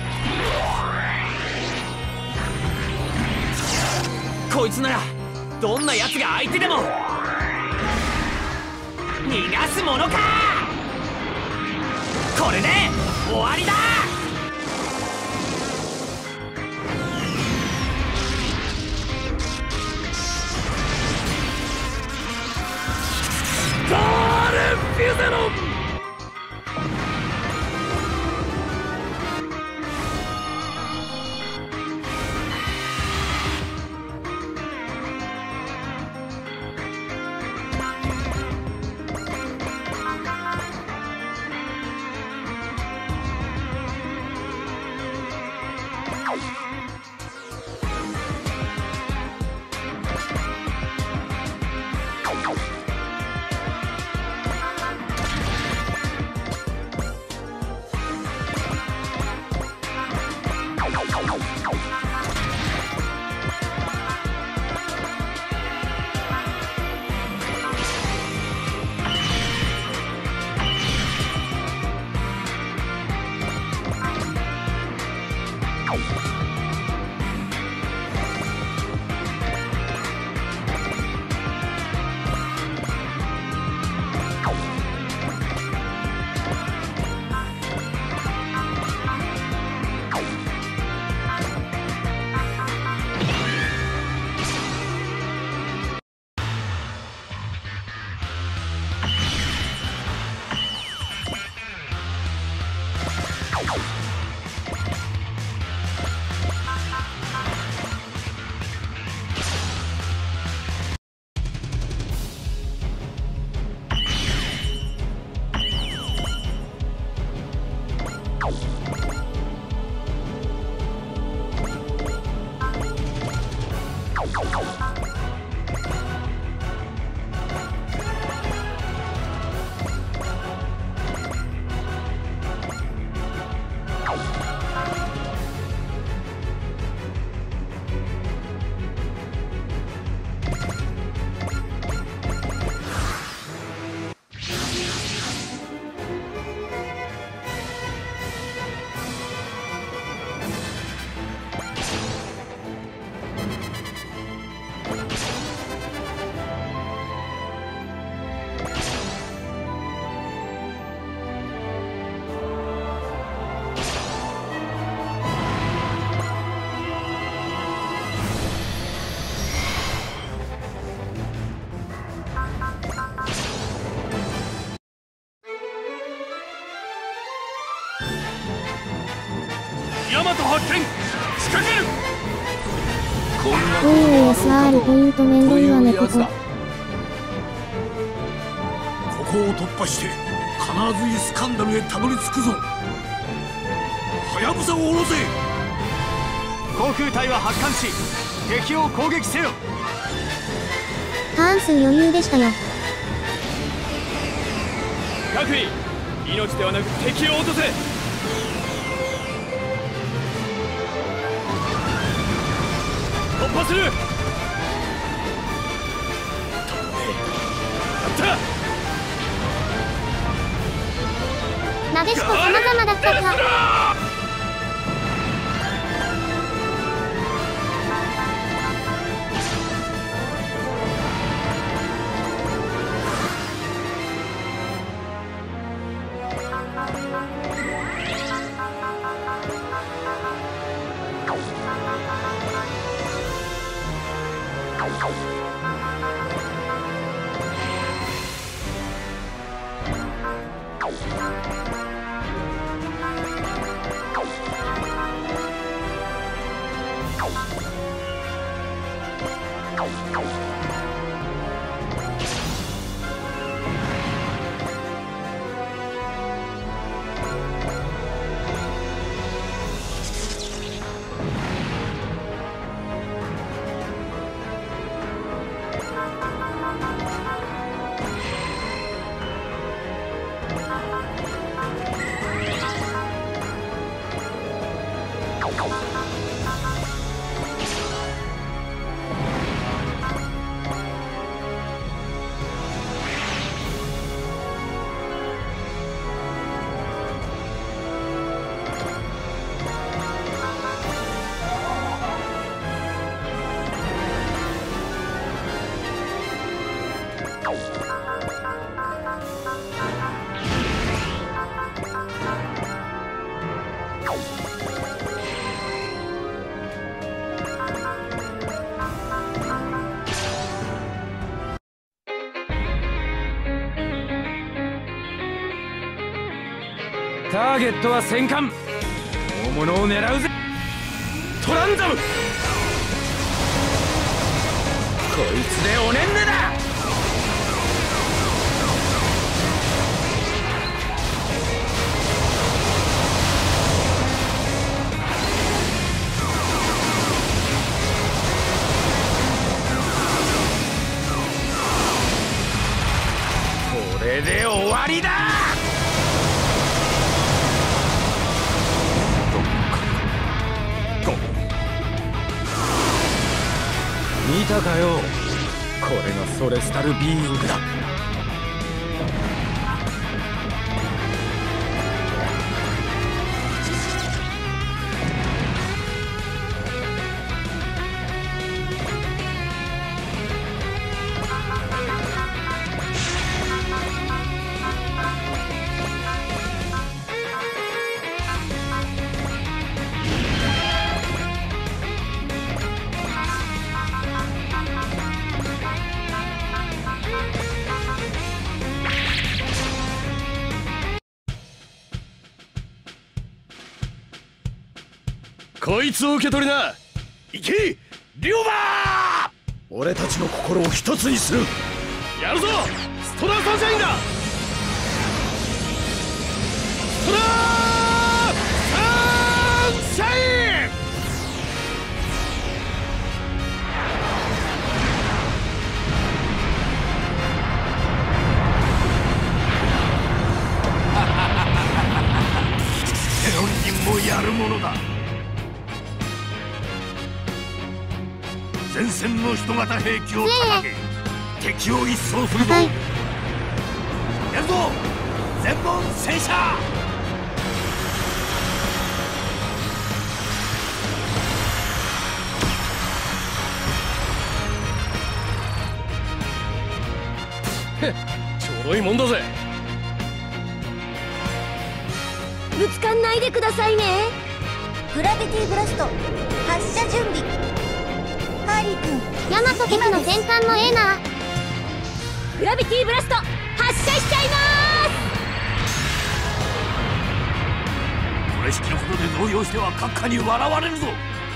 こいつならどんな奴が相手でも逃がすものか。これで終わりだ。ガーレンフィゼロン。 ヤマト発見。仕掛ける。 おい エスアール ポイントめんどいわねここ。 ここを突破して必ずスカンダルへたどり着くぞ。はやぶさを下ろせ。 航空隊は発艦し敵を攻撃せよ。 ターン数余裕でしたよ。 各位、命ではなく敵を落とせ。突破する。やったなでしこ様々だったか。 ターゲットは戦艦。大物を狙うぜ。トランザム。こいつでおねんねだ。これで終わりだ。見たかよ、これがソレスタルビーイングだ。 こいつを受け取りな。行け龍馬。俺たちの心を一つにする。やるぞストラーサンシャインだ。ストラーサンシャイン。 テロリンもやるものだ。前線の人型兵器を叩け、敵を一掃するぞ。やるぞ全問戦車。 ちょろいもんだぜ。 ぶつかんないでくださいね。 グラビティブラスト発射準備。ハーリー君、 ヤマト敵の戦艦もええな。 グラビティブラスト発射しちゃいまプレッ式のことで動揺しては閣下に笑われるぞ。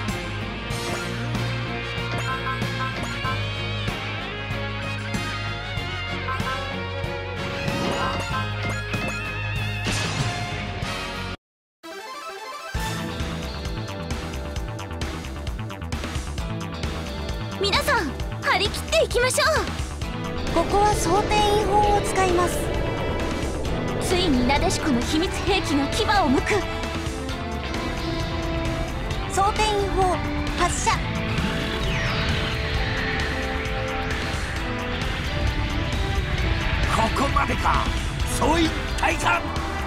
皆さん張り切っていきましょう。ここは蒼天異法を使います。 ついになでしこの秘密兵器が牙をむく。 蒼天異法発射。 ここまでか。総員退散。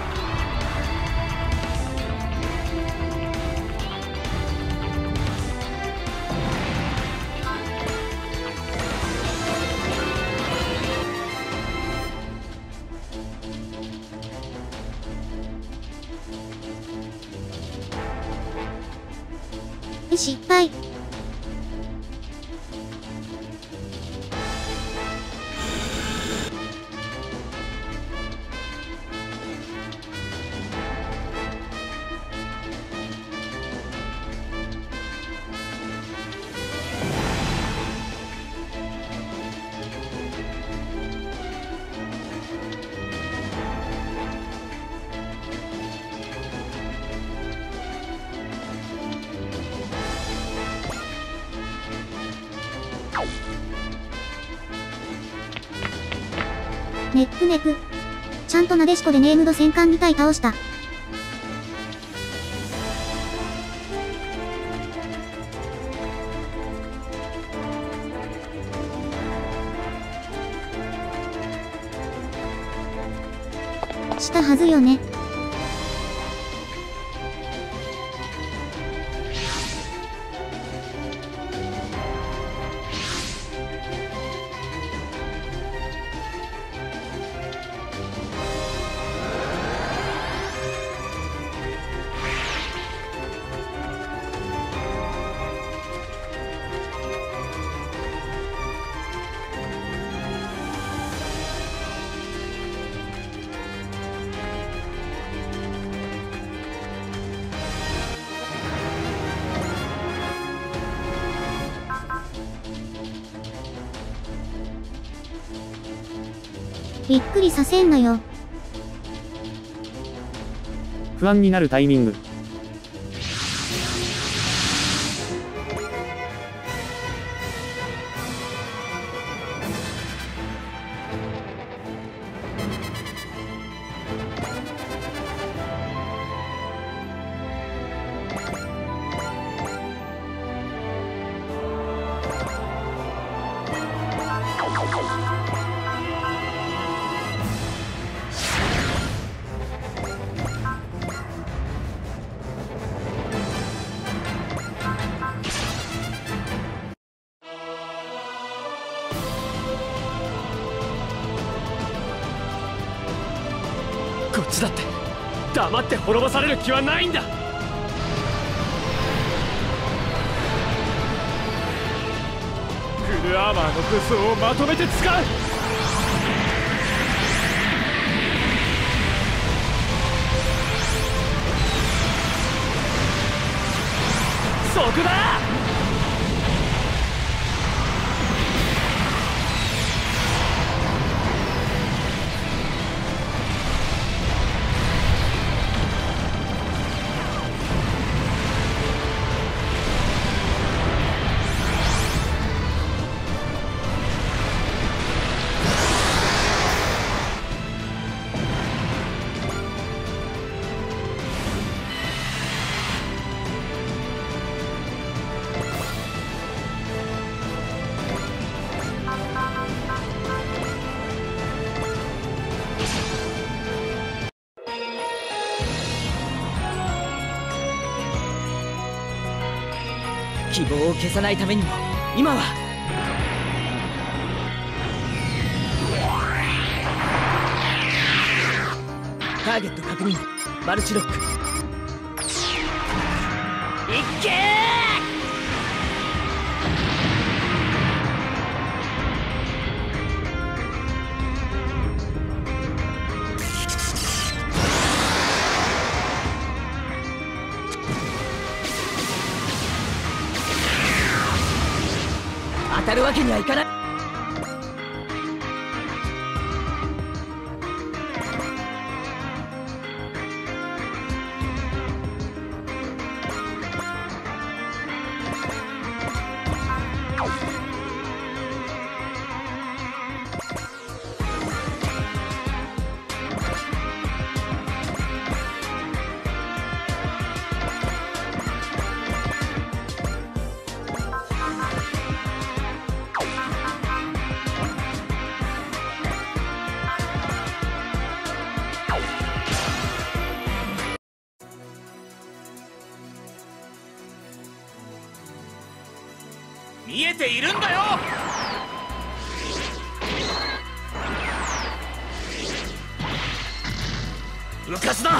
失敗。ネックネク。ちゃんとなでしこでネームド戦艦に体倒した。したはずよね。びっくりさせんなよ。 不安になるタイミング。 こっちだって黙って滅ぼされる気はないんだ。フルアーマーの武装をまとめて使う。そこだ。 希望を消さないためにも今はターゲット確認。マルチロック。いっけー。 当たるわけにはいかない。 見えているんだよ。浮かすな。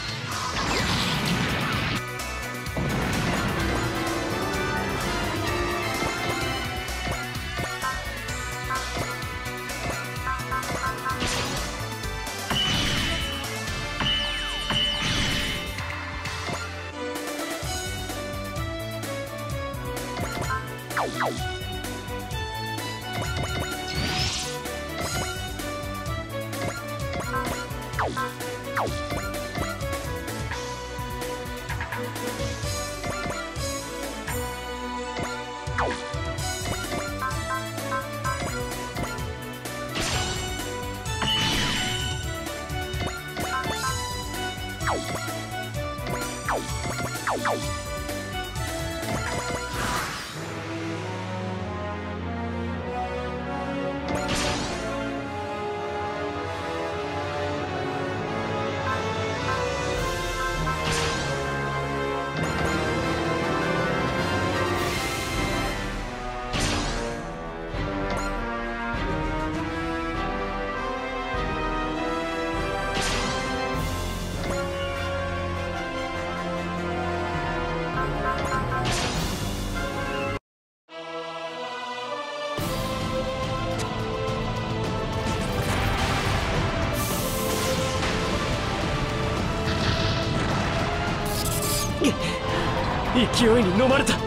勢いに飲まれた。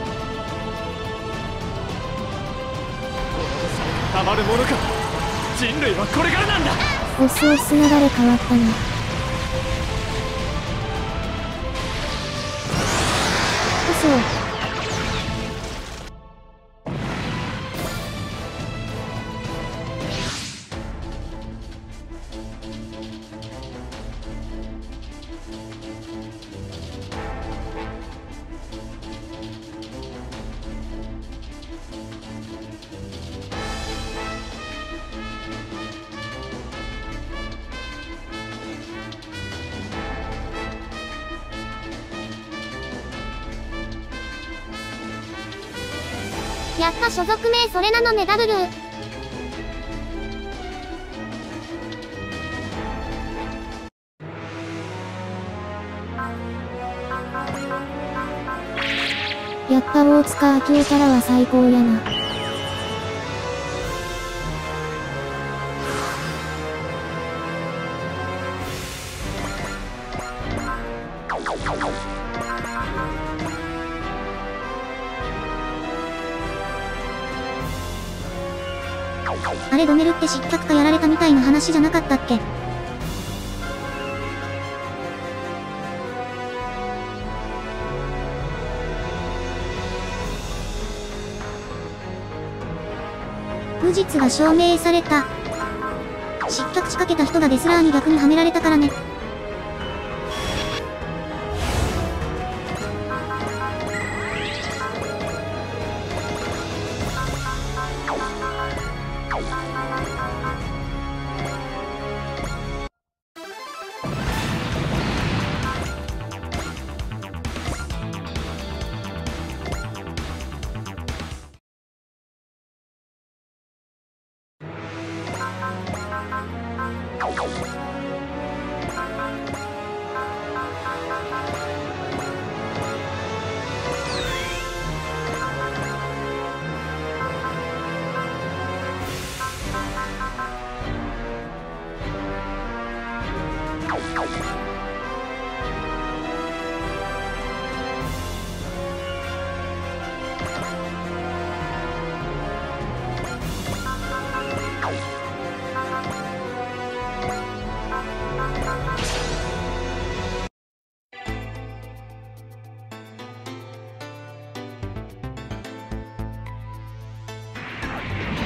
たまるものか。人類はこれからなんだ。 オスオス流れ変わったな。嘘。やった、所属名それなのね。ダブルやった大塚明夫キャラは最高やな。あれ、ドメルって失脚かやられたみたいな話じゃなかったっけ？無実が証明された。失脚仕掛けた人がデスラーに逆にはめられたからね。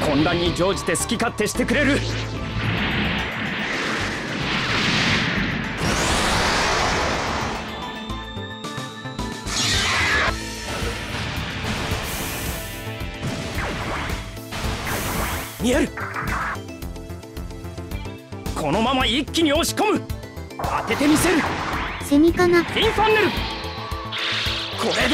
混乱に乗じて好き勝手してくれる。見える。このまま一気に押し込む。当ててみせる。 セミかな。 ピンファンネル。これで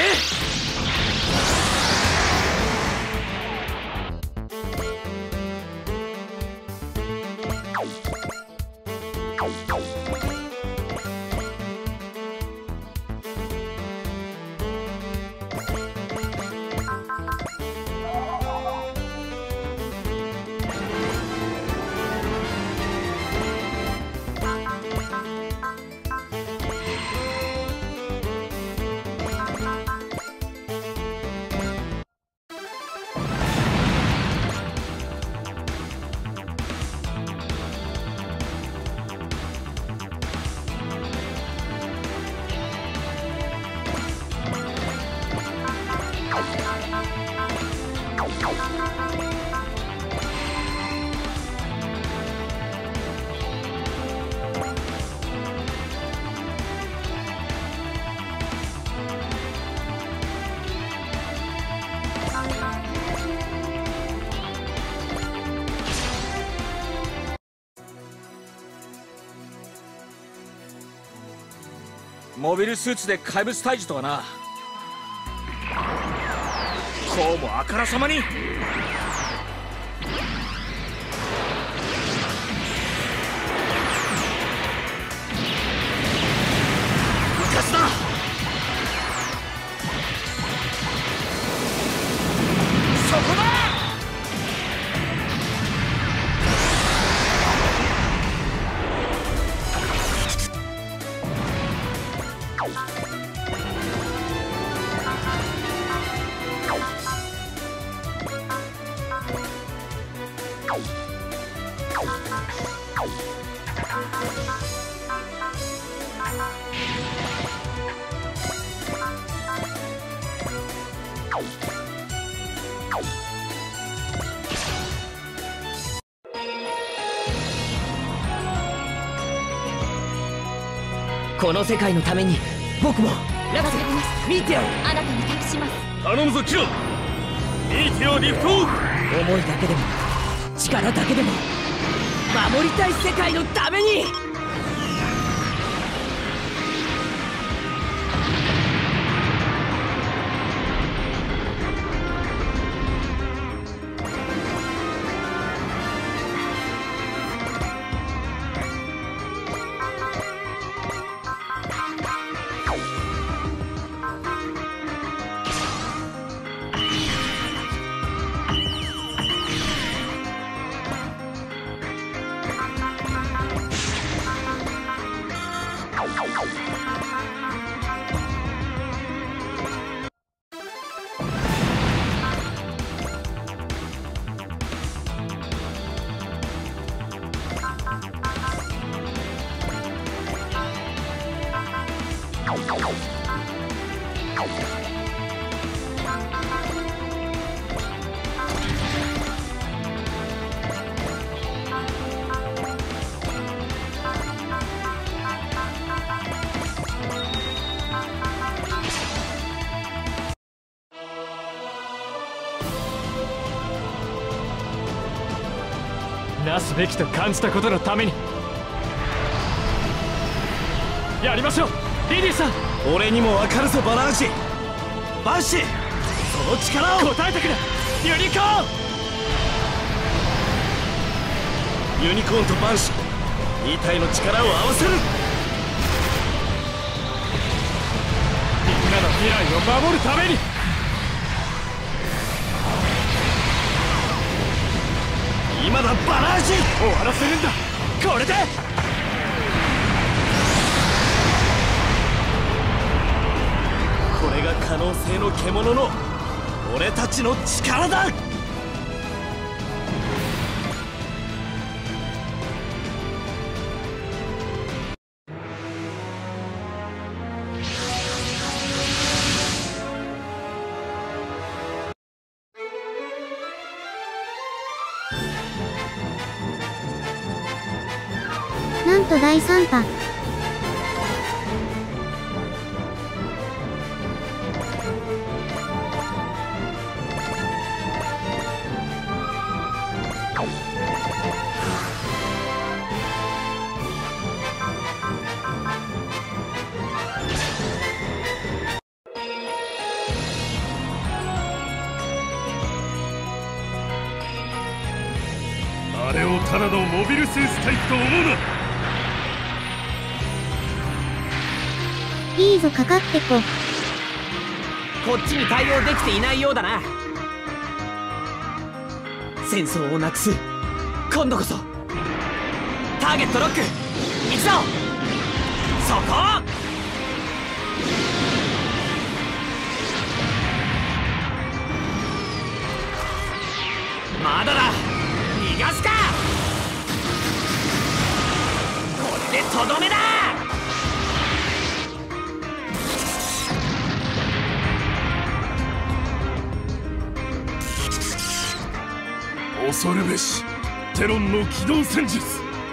モビルスーツで怪物退治とはな。こうもあからさまに。昔だ。そこだ。 この世界のために僕もラクセミーティオあなたに託します。 頼むぞキラ。ミーティオリフトオフ。 思いだけでも力だけでも守りたい世界のために。なすべきと感じたことのためにやりましょう。リリーさん。 俺にもわかるぞバラージ。バンシー、その力を答えてくれユニコーン。 ユニコーンとバンシー、に体の力を合わせる。 みんなの未来を守るために。 今だバラージ。 終わらせるんだこれで。 これが可能性の獣の俺たちの力だ。 なんとだいさん波。 あれをただのモビルスーツタイプと思うな。 いいぞかかってこ。 こっちに対応できていないようだな。戦争をなくす。今度こそターゲットロック。行くぞそこ。まだだ。逃がすか。これでとどめだ。 恐るべしテロンの機動戦術。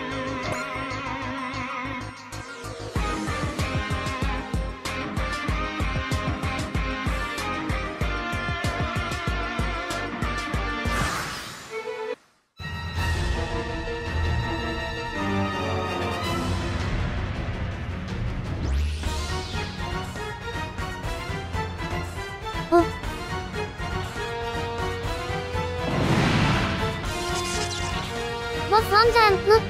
おボスオンジャンプ。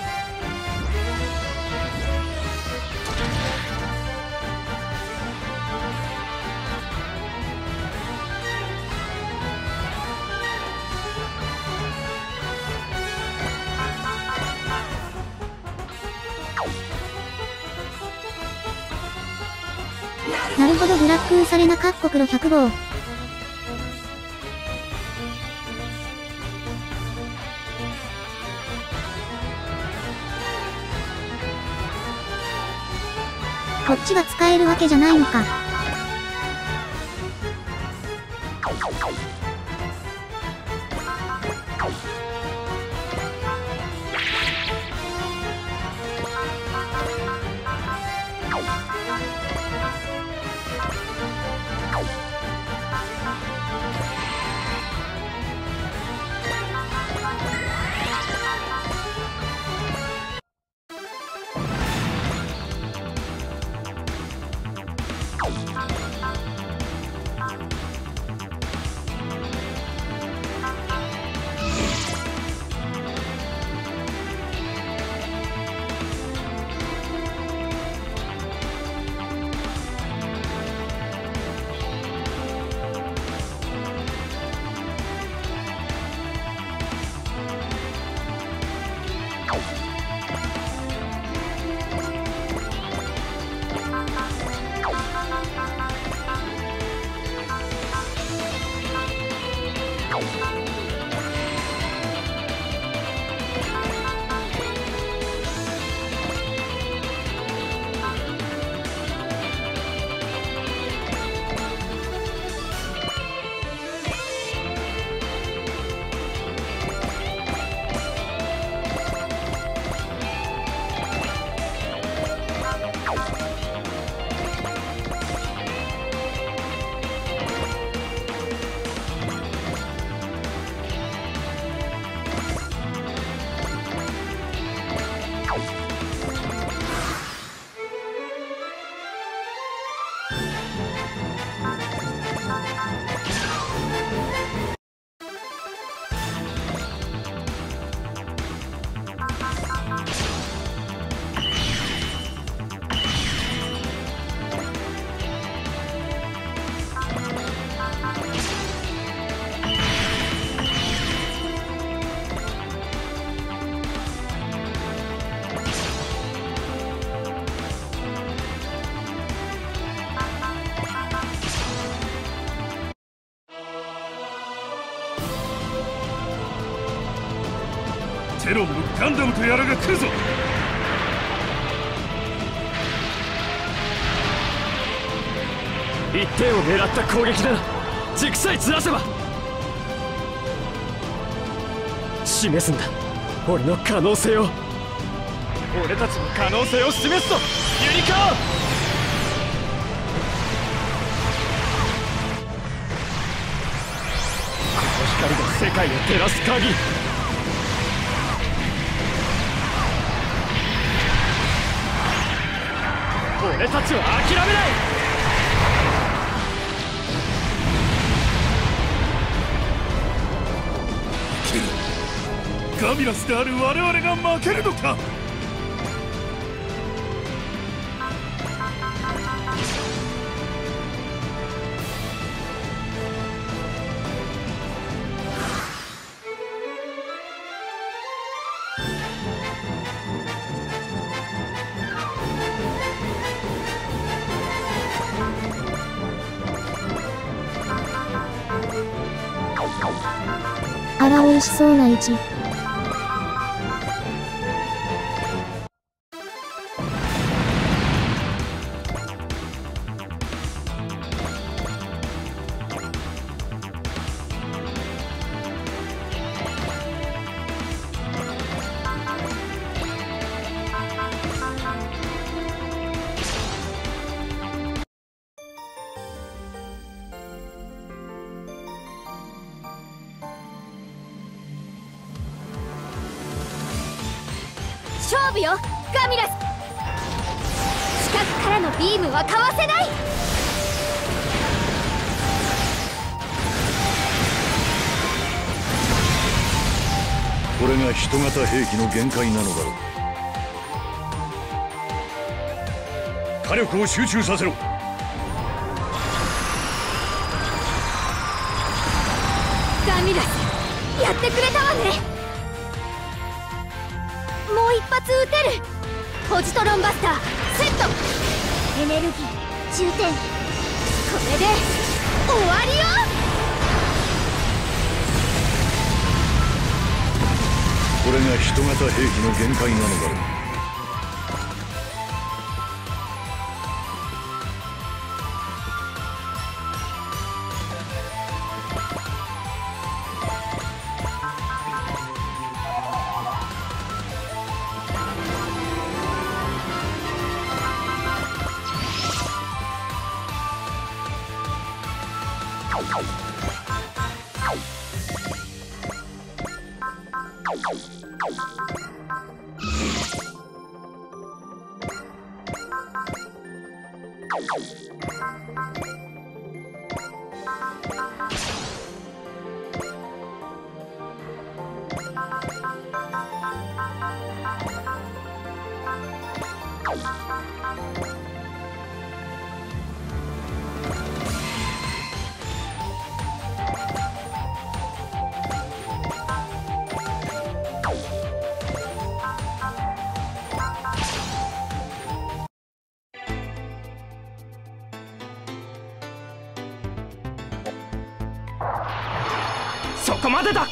なるほど、ブラックウサレナ各国のひゃく号。こっちが使えるわけじゃないのか。 テロンのガンダムとやらが来るぞ。 一点を狙った攻撃だ。軸さえずらせば示すんだ俺の可能性を。 俺たちの可能性を示すぞユニコーン。この光が世界を照らす鍵。俺たちは諦めない。 ガミラスである我々が負けるのか。 あら美味しそうな位置。 勝負よガミラス。死角からのビームはかわせない。 これが人型兵器の限界なのだろう。火力を集中させろ。 ガミラスやってくれたわね。もう一発撃てる。ポジトロンバスターセット。 エネルギー充填。 これで終わりよ。 これが人型兵器の限界なのだろう。 そこまでだ。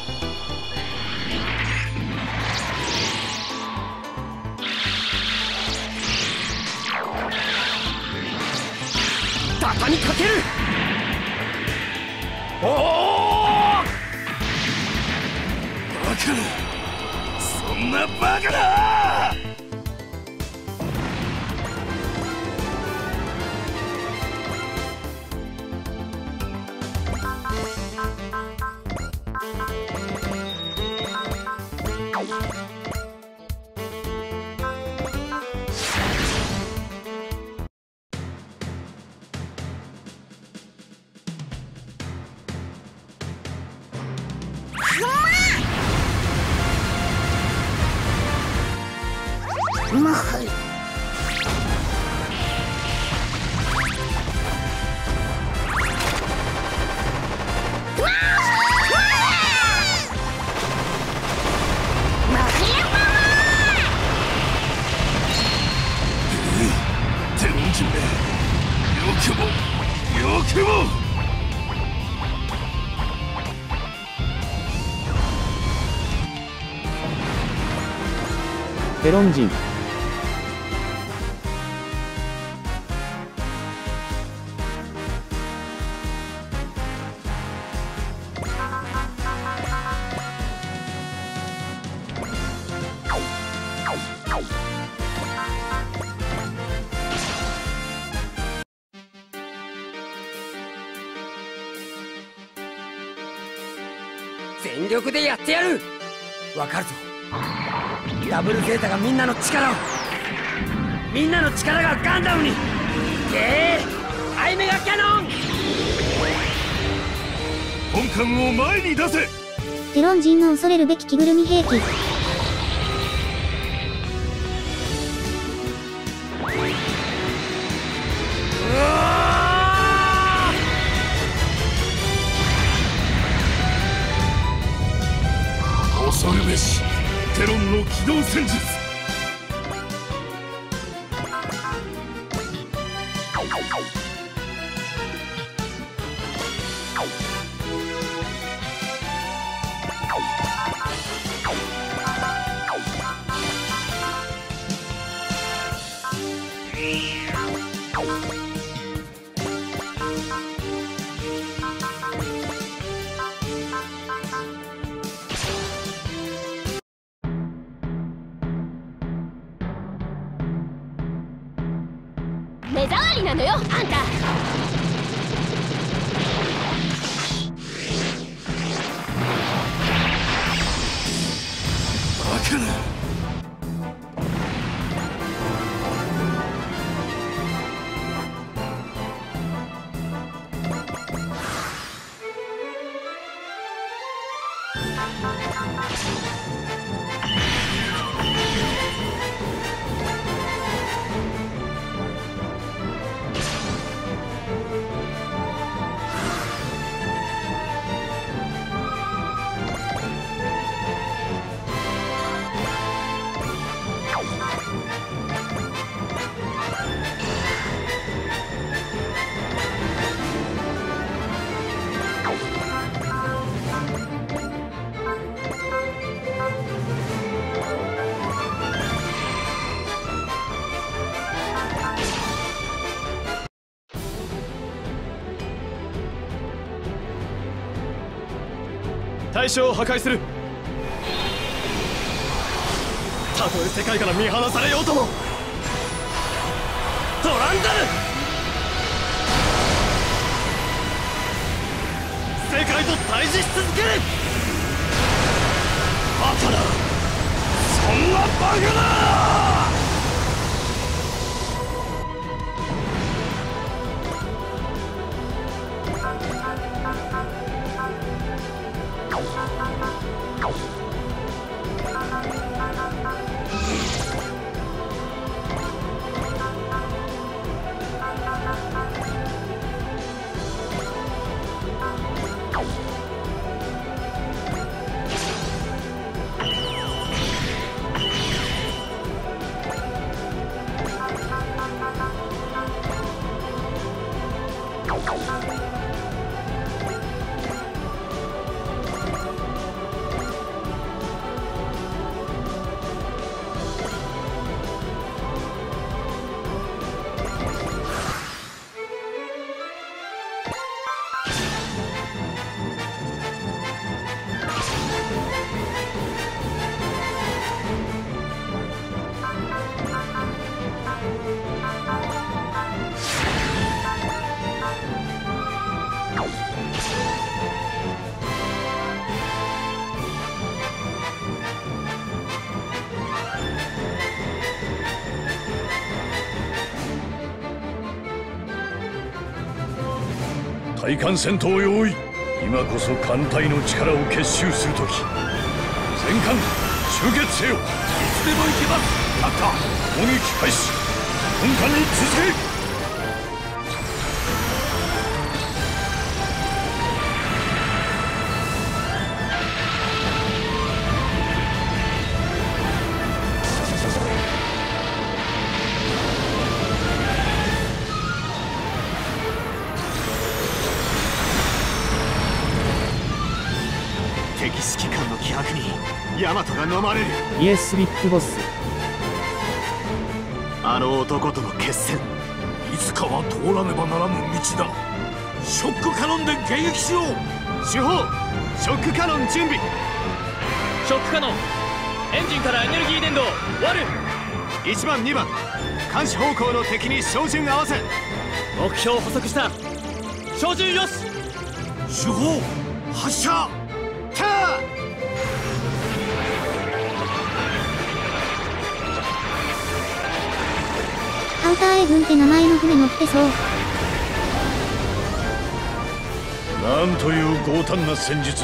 畳みかける。おおバカな、そんなバカな。 マハル。 テロンジめ、よくもよくも。 テロン人。 全力でやってやる。わかるぞ。ダブルゼータがみんなの力を、みんなの力がガンダムに。ゲーアイメガキャノン。 本艦を前に出せ。 テロン人の恐れるべき着ぐるみ兵器。 恐るべしテロンの機動戦術。 目障りなのよ、あんた。 バカな。 対象を破壊する。たとえ世界から見放されようともトランダル。世界と対峙し続ける。バカだ、そんなバカだ。対艦戦闘用意。今こそ艦隊の力を結集する時。全艦集結せよ。いつでも行けます。やった。攻撃開始。本艦に続け。 敵指揮官の気迫にヤマトが飲まれる。 イエスビッグボス。 あの男との決戦、 いつかは通らねばならぬ道だ。ショックカノンで迎撃しよう。 主砲ショックカノン準備。 ショックカノンエンジンからエネルギー伝導割る。 いちばんにばん監視方向の敵に照準合わせ。 目標捕捉した。照準よし。 主砲発射。 ハウター A 軍って名前の船乗ってそう。 なんという強胆な戦術。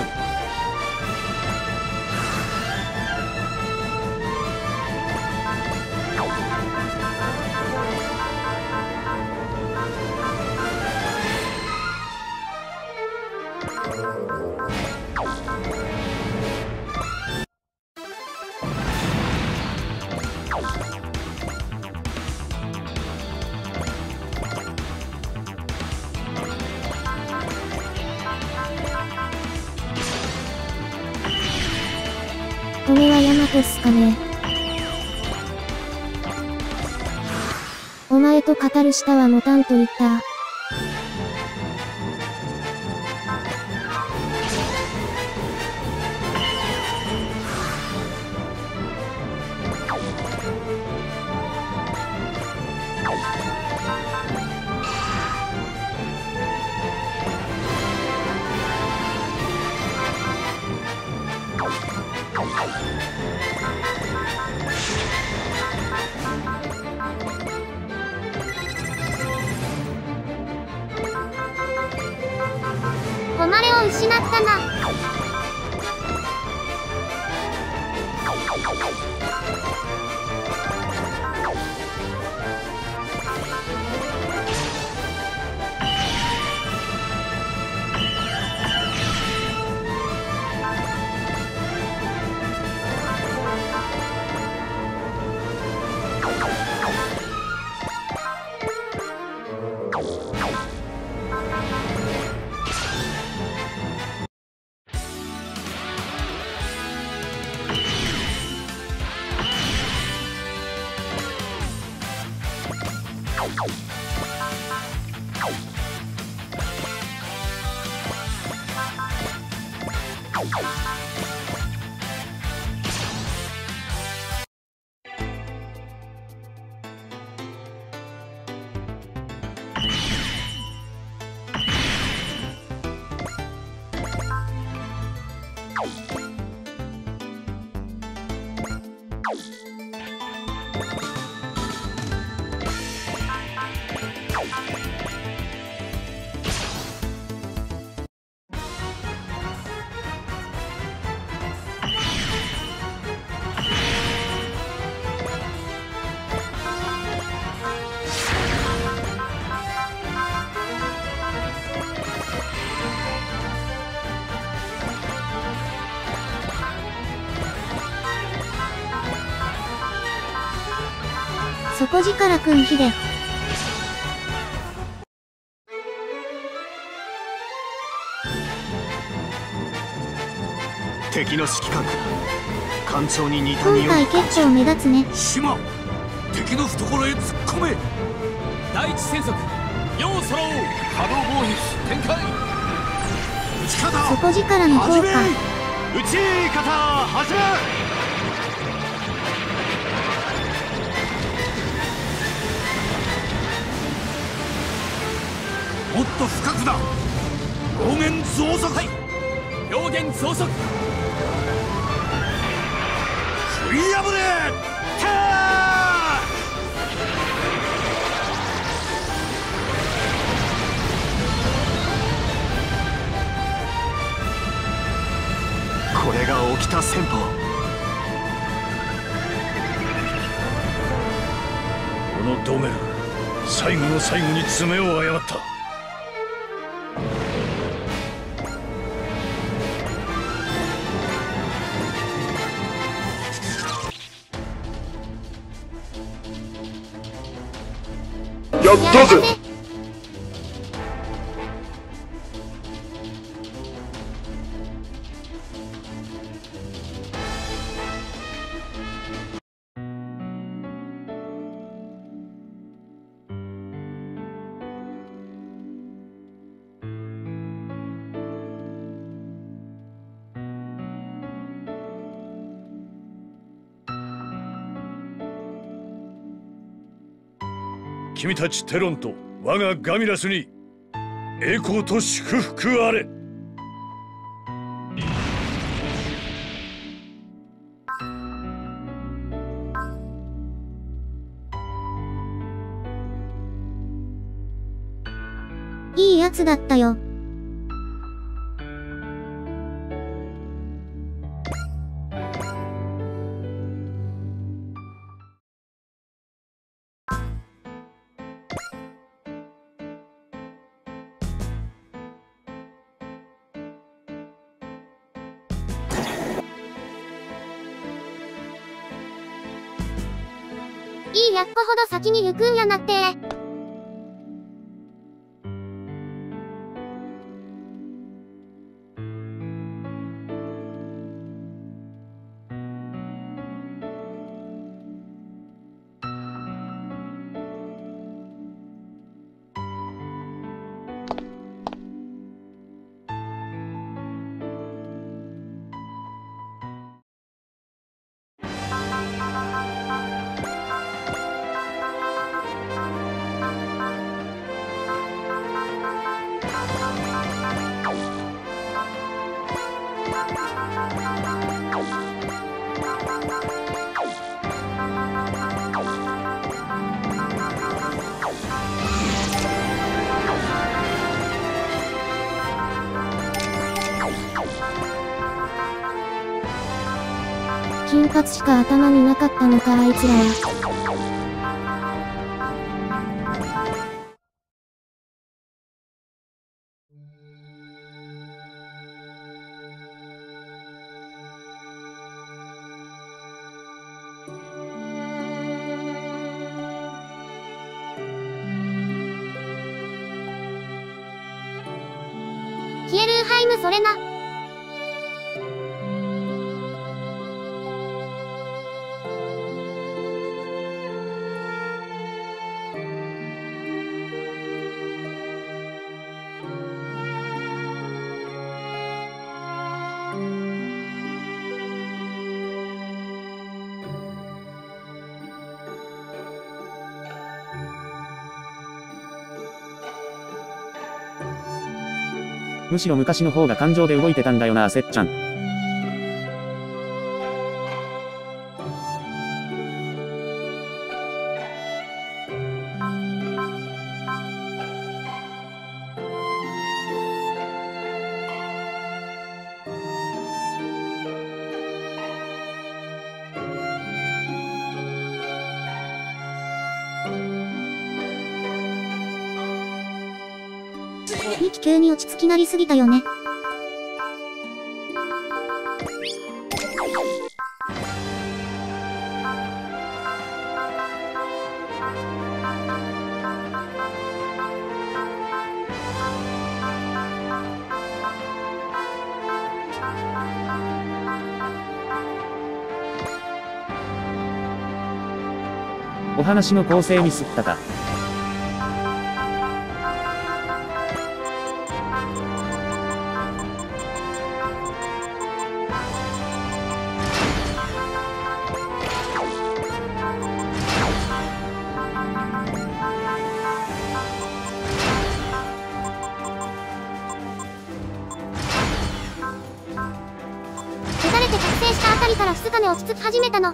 これはヤマトっすかね。お前と語る舌は持たんと言った。 誉れを失ったな。 底力くんヒデ。 敵の指揮官から艦長に似た匂い。 今回結構目立つね。 島、敵の懐へ突っ込め。 第一戦速、よう揃おう。 波動防御展開。 撃ち方底力の効果。 打ち方始め。 もっと深くだ。両舷増速。 両舷増速。 食い破れ。 これが沖田戦法。 このドメル、最後の最後に爪を誤った。 やったぜ。 君たちテロンと我がガミラスに栄光と祝福あれ。 つだったよ。いいやっこほど先に行くんやなって。金髪しか頭になかったのかあいつらは。ヒエルーハイムそれな。 むしろ昔の方が感情で動いてたんだよな、せっちゃん。 ミキ急に落ち着きなりすぎたよね。 お話の構成ミスったか。 打たれて覚醒したあたりからふつかめ落ち着き始めたの。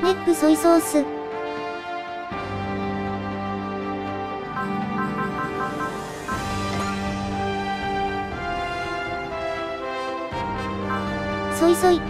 レッグソイソース。ソイソイ。